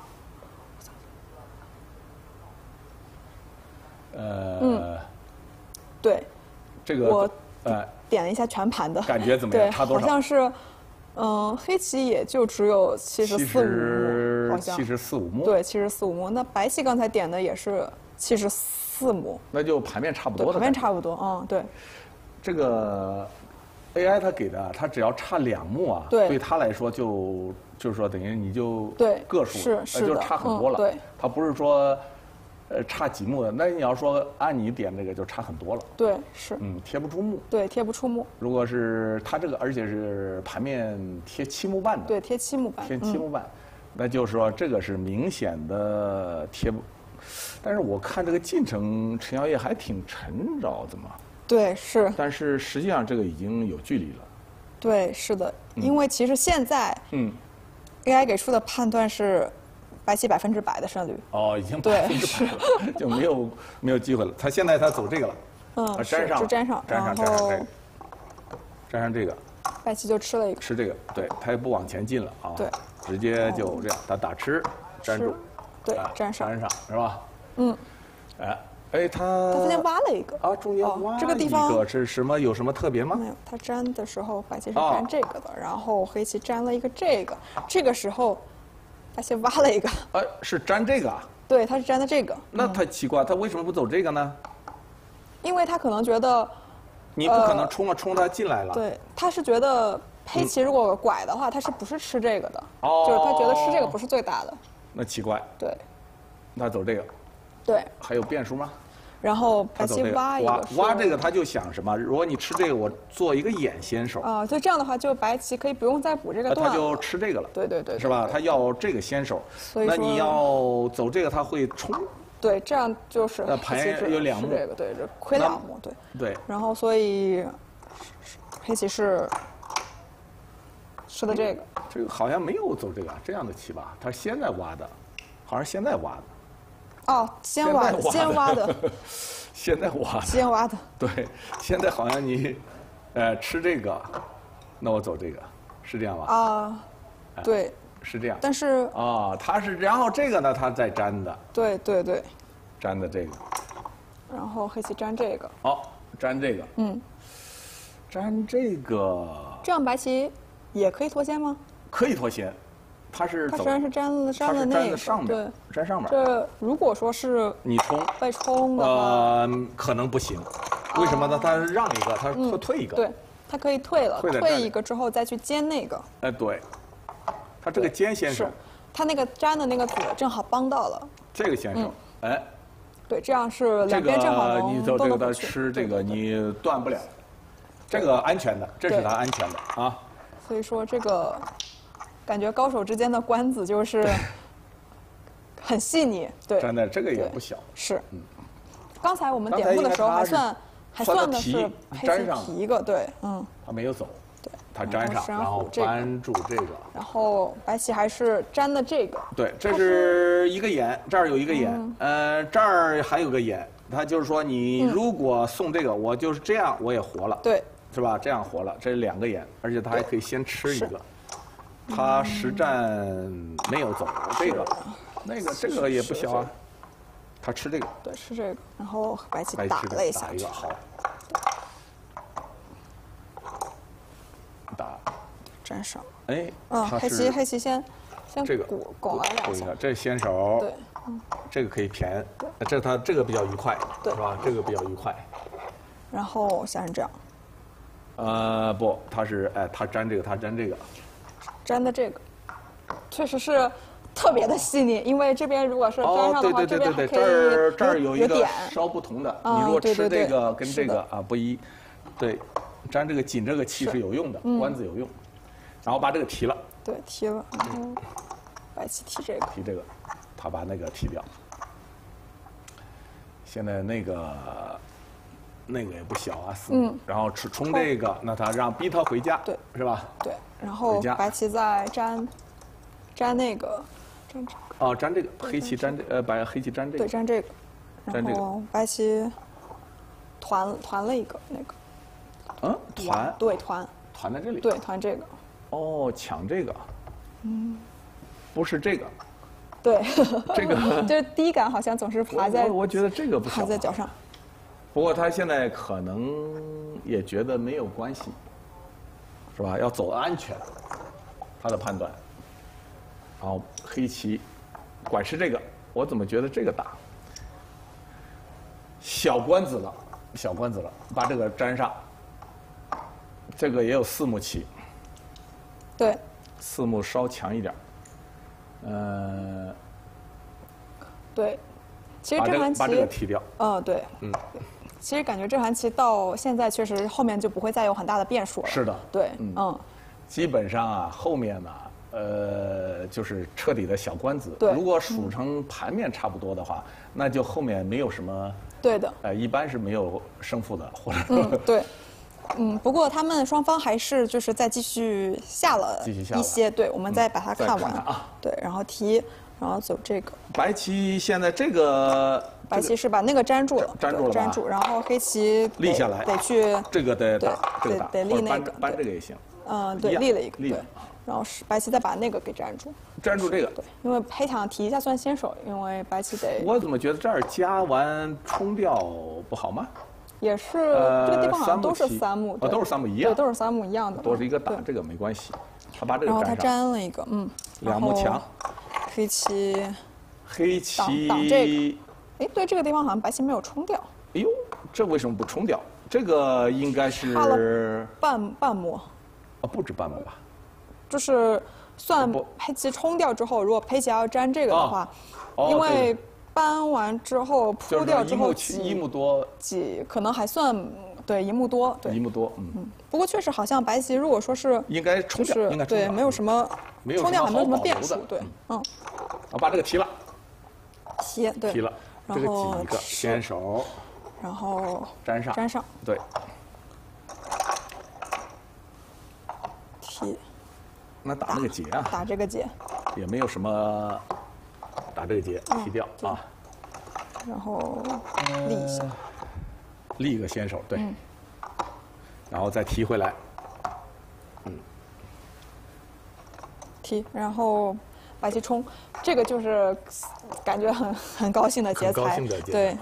对， 这个我点了一下全盘的感觉怎么样？差多少？ 好像是，黑棋也就只有74目，好像 74、5目。 对，74、5目。那白棋刚才点的也是74目， 那就盘面差不多的。 盘面差不多，对。 这个 AI 它给的，它只要差2目啊，对它来说就是说等于你就个数是就差很多了。 对， 它不是说差几目的，那你要说按你点这个就差很多了。 对，是。 贴不出目。 对，贴不出目。 如果是它这个，而且是盘面贴7目半的。 对，贴7目半。 贴7目半，那就是说这个是明显的贴不。但是我看这个进程，陈耀烨还挺沉着的嘛。 对，是。 但是实际上这个已经有距离了。 对，是的，因为其实现在，AI 给出的判断是白棋100%的胜率。 哦，已经100%了，就没有机会了。他现在走这个了，粘上， 粘上这个， 粘上这个， 白棋就吃了一个。 吃这个，对，他也不往前进了啊。 对， 直接就这样，他打吃，粘住， 对，粘上是吧？他中间挖了一个啊，中间挖这个地方是什么？有什么特别吗？ 没有，他粘的时候白棋是粘这个的，然后黑棋粘了一个这个，这个时候白棋挖了一个。 是粘这个啊？ 对，他是粘的这个。 那太奇怪，他为什么不走这个呢？ 因为他可能觉得你不可能冲他进来了。 对，他是觉得黑棋如果拐的话，他是不是吃这个的？就是他觉得吃这个不是最大的。 那奇怪。 对。 那走这个。 对。 还有变数吗？ 然后白棋挖一个。 挖这个他就想什么？如果你吃这个，我做一个眼先手。 啊，所以这样的话，就白棋可以不用再补这个段他就吃这个了。 对， 是吧？他要这个先手。 所以那你要走这个，他会冲。 对，这样就是牌有2目， 这个对，这亏2目，对。 对。 然后所以黑棋是吃的这个。 这个好像没有走这样的棋吧？他是现在挖的，好像现在挖的。 哦，先挖的。 现在挖的。对，现在好像你，吃这个，那我走这个，是这样吧？ 啊，对。 是这样。 但是。 他是，然后这个呢，他再粘的。 对。 粘的这个。 然后黑棋粘这个。 粘这个。粘这个。 这样白棋也可以脱先吗？ 可以脱先。它实际上是粘了那个上面， 对， 粘上面。 这如果说是你冲被冲的话， 可能不行。为什么呢？他让一个，他会退一个。 对，他可以退了，退一个之后再去尖那个。 对。他这个尖先手， 他那个粘的那个子正好帮到了。 这个先手， 对，这样是两边正好能你走这个吃这个你断不了，这个安全的，这是他安全的啊。 所以说这个。感觉高手之间的官子就是很细腻，对。 真的，这个也不小。 是。刚才我们点目的时候还算的是黑棋提一个，对， 他没有走。 对。 他粘上，然后扳住这个。 然后白棋还是粘的这个。 对，这是一个眼，这儿有一个眼，这儿还有个眼。他就是说，你如果送这个，我就是这样，我也活了。 对。 是吧？这样活了，这是2个眼，而且他还可以先吃一个。他实战没有走这个，这个也不小啊。他吃这个， 对，吃这个，然后白棋打了一下， 打一个好，打， 粘上。黑棋先这个拱了2下， 这是先手， 对， 这个可以偏，这个比较愉快，是吧？这个比较愉快。 然后像是这样。 不，他是他粘这个，他粘这个。 粘的这个，确实是特别的细腻，因为这边如果是粘上的话，这边还可以这儿有一个稍不同的。你如果吃这个跟这个不一，对，粘这个紧这个气是有用的，官子有用。然后把这个提了。 对，提了。然后白棋提这个。 提这个，他把那个提掉。现在那个也不小啊，4。然后冲这个，那他逼他回家， 对， 是吧？ 对。然后白棋再粘那个， 粘这个，黑棋粘黑棋粘这个。 对，粘这个。然后白棋团了一个那个。 团。 对，团在这里。 对，团这个。 抢这个。不是这个。 对。 这个就是第一感好像总是爬在。 我觉得这个不小。 爬在脚上。 不过他现在可能也觉得没有关系。是吧？要走安全，他的判断。然后黑棋，拐吃这个，我怎么觉得这个大？小官子了，把这个粘上。这个也有4目棋。 对。 4目稍强一点。 对，其实这盘棋把这个踢掉。 对。其实感觉这盘棋到现在确实后面就不会再有很大的变数了。 是的。 对。 基本上啊，后面呢，就是彻底的小官子。 对。 如果数成盘面差不多的话，那就后面没有什么。 对的。 一般是没有胜负的，或者。 对。不过他们双方还是就是再继续下了一些，对，我们再把它看完啊。 对，然后提，然后走这个。 白棋现在这个。 白棋是把那个粘住了，粘住，然后黑棋立下来， 得去这个得打，这个打， 得立那个， 扳这个也行。 对，立了一个，对，然后是白棋再把那个给粘住， 粘住这个， 对，因为黑想提一下算先手，因为白棋得。 我怎么觉得这儿加完冲掉不好吗？ 也是，这个地方好像都是3目， 都是3目一样， 对，都是3目一样的， 多是一个打，这个没关系，他把这个然后他粘了一个 ，2目强， 黑棋挡这个。哎，对，这个地方好像白棋没有冲掉。 哎呦，这为什么不冲掉？这个应该是差了半目。 不止半目吧？ 就是算黑棋冲掉之后，如果黑棋要粘这个的话，因为搬完之后铺掉之后一目多， 挤可能还算对一目多，对一目多， 不过确实好像白棋如果说是应该冲掉，应该对，没有什么冲掉还没有什么变数，对， 我把这个提了， 对， 提了，这个挤一个先手， 然后粘上，对， 提， 那打这个结啊， 打这个结， 也没有什么，打这个结提掉啊， 然后立一下， 立一个先手，对，然后再提回来， 提，然后白棋冲，这个就是感觉很高兴的劫财， 很高兴的劫财， 对，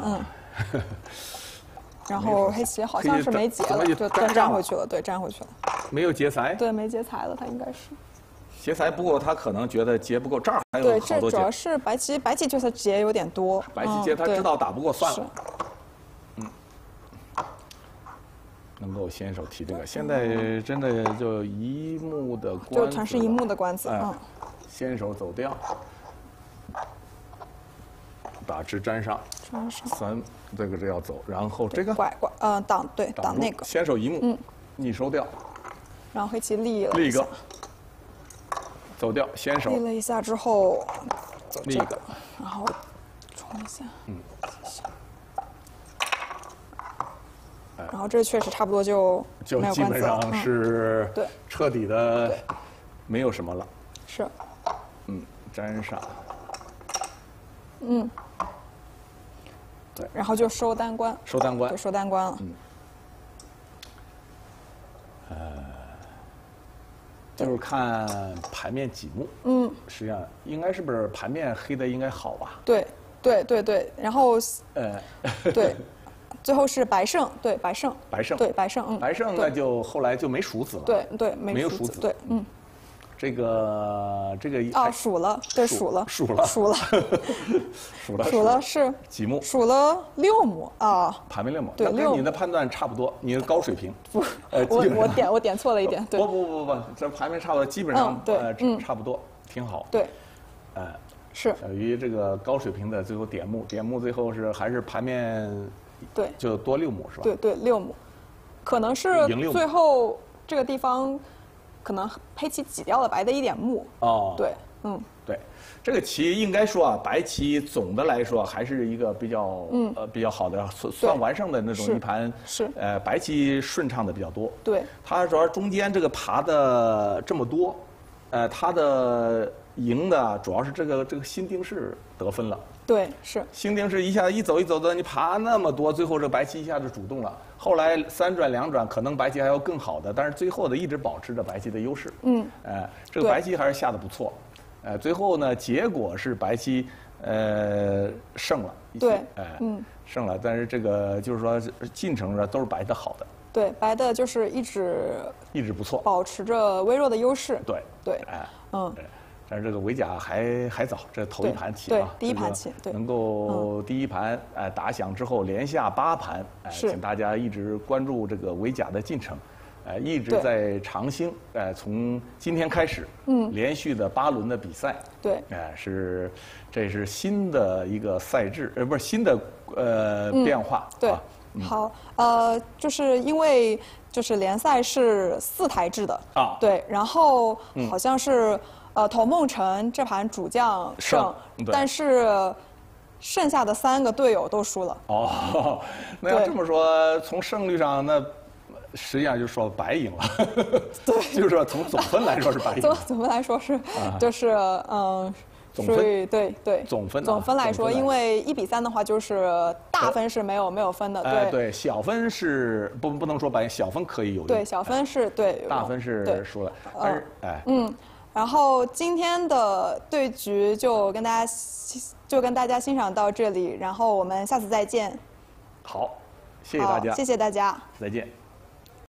然后黑棋好像是没劫了，就粘回去了，对，粘回去了， 没有劫财， 对，没劫财了，他应该是。 劫财，不过他可能觉得劫不够，这儿还有对， 好多劫。 这主要是白棋就是劫有点多。 白棋劫他知道打不过算了。能够先手提这个，现在真的就一目的官子， 就全是一目的官子。 先手走掉，打直粘上，3这个要走，然后这个挡那个。 先手一目，逆收掉。 然后黑棋立一个。走掉，先手立了一下之后， 立一个， 然后冲一下，然后这确实差不多就基本上是对彻底的没有什么了， 是， 粘上， 对，然后就收单官，对，收单官了， 就是看盘面几目，实际上应该是不是盘面黑的应该好吧？ 对，然后对，最后是白胜，对，白胜，对，白胜， 白胜那就后来就没数子了， 对， 没有数子， 对， 这个数了，对，数了， 数了是几目？ 数了6目啊， 盘面6目， 对， 那跟你的判断差不多，你的高水平。 不，我点错了一点，对。 不，这盘面差不多，基本上差不多，挺好。 对，是小于这个高水平的最后点目最后还是盘面， 对， 就多6目是吧？ 对，6目，可能是最后这个地方。可能黑棋挤掉了白的1点目对， 对，这个棋应该说啊，白棋总的来说还是一个比较比较好的算完胜的那种一盘， 是白棋顺畅的比较多， 对， 它主要中间这个爬的这么多，它的赢的主要是这个新丁式得分了。 对，是新丁式一下一走的，你爬那么多，最后这白棋一下就主动了。后来3转2转，可能白棋还有更好的，但是最后的一直保持着白棋的优势。这个白棋还是下的不错。最后呢，结果是白棋胜了。 对， 胜了，但是这个就是说进程上都是白的好的。 对，白的就是一直不错， 保持着微弱的优势。 对，但是这个围甲还早，这头一盘棋啊，第一盘棋， 能够第一盘打响之后连下8盘，请大家一直关注这个围甲的进程，一直在长兴，从今天开始，连续的8轮的比赛， 对， 这是新的一个赛制，不是新的变化， 对，好，就是因为就是联赛是4台制的啊，对，然后好像是。童梦辰这盘主将胜，但是剩下的3个队友都输了。 那要这么说，从胜率上，那实际上就说白赢了。 对， 就是说从总分来说是白赢。 总分来说是，就是总分对总分来说，因为1比3的话，就是大分是没有分的。 对，小分是不能说白，小分可以有。 对，小分是对， 大分是输了。但是然后今天的对局就跟大家欣赏到这里，然后我们下次再见。 好，谢谢大家， 谢谢大家， 再见。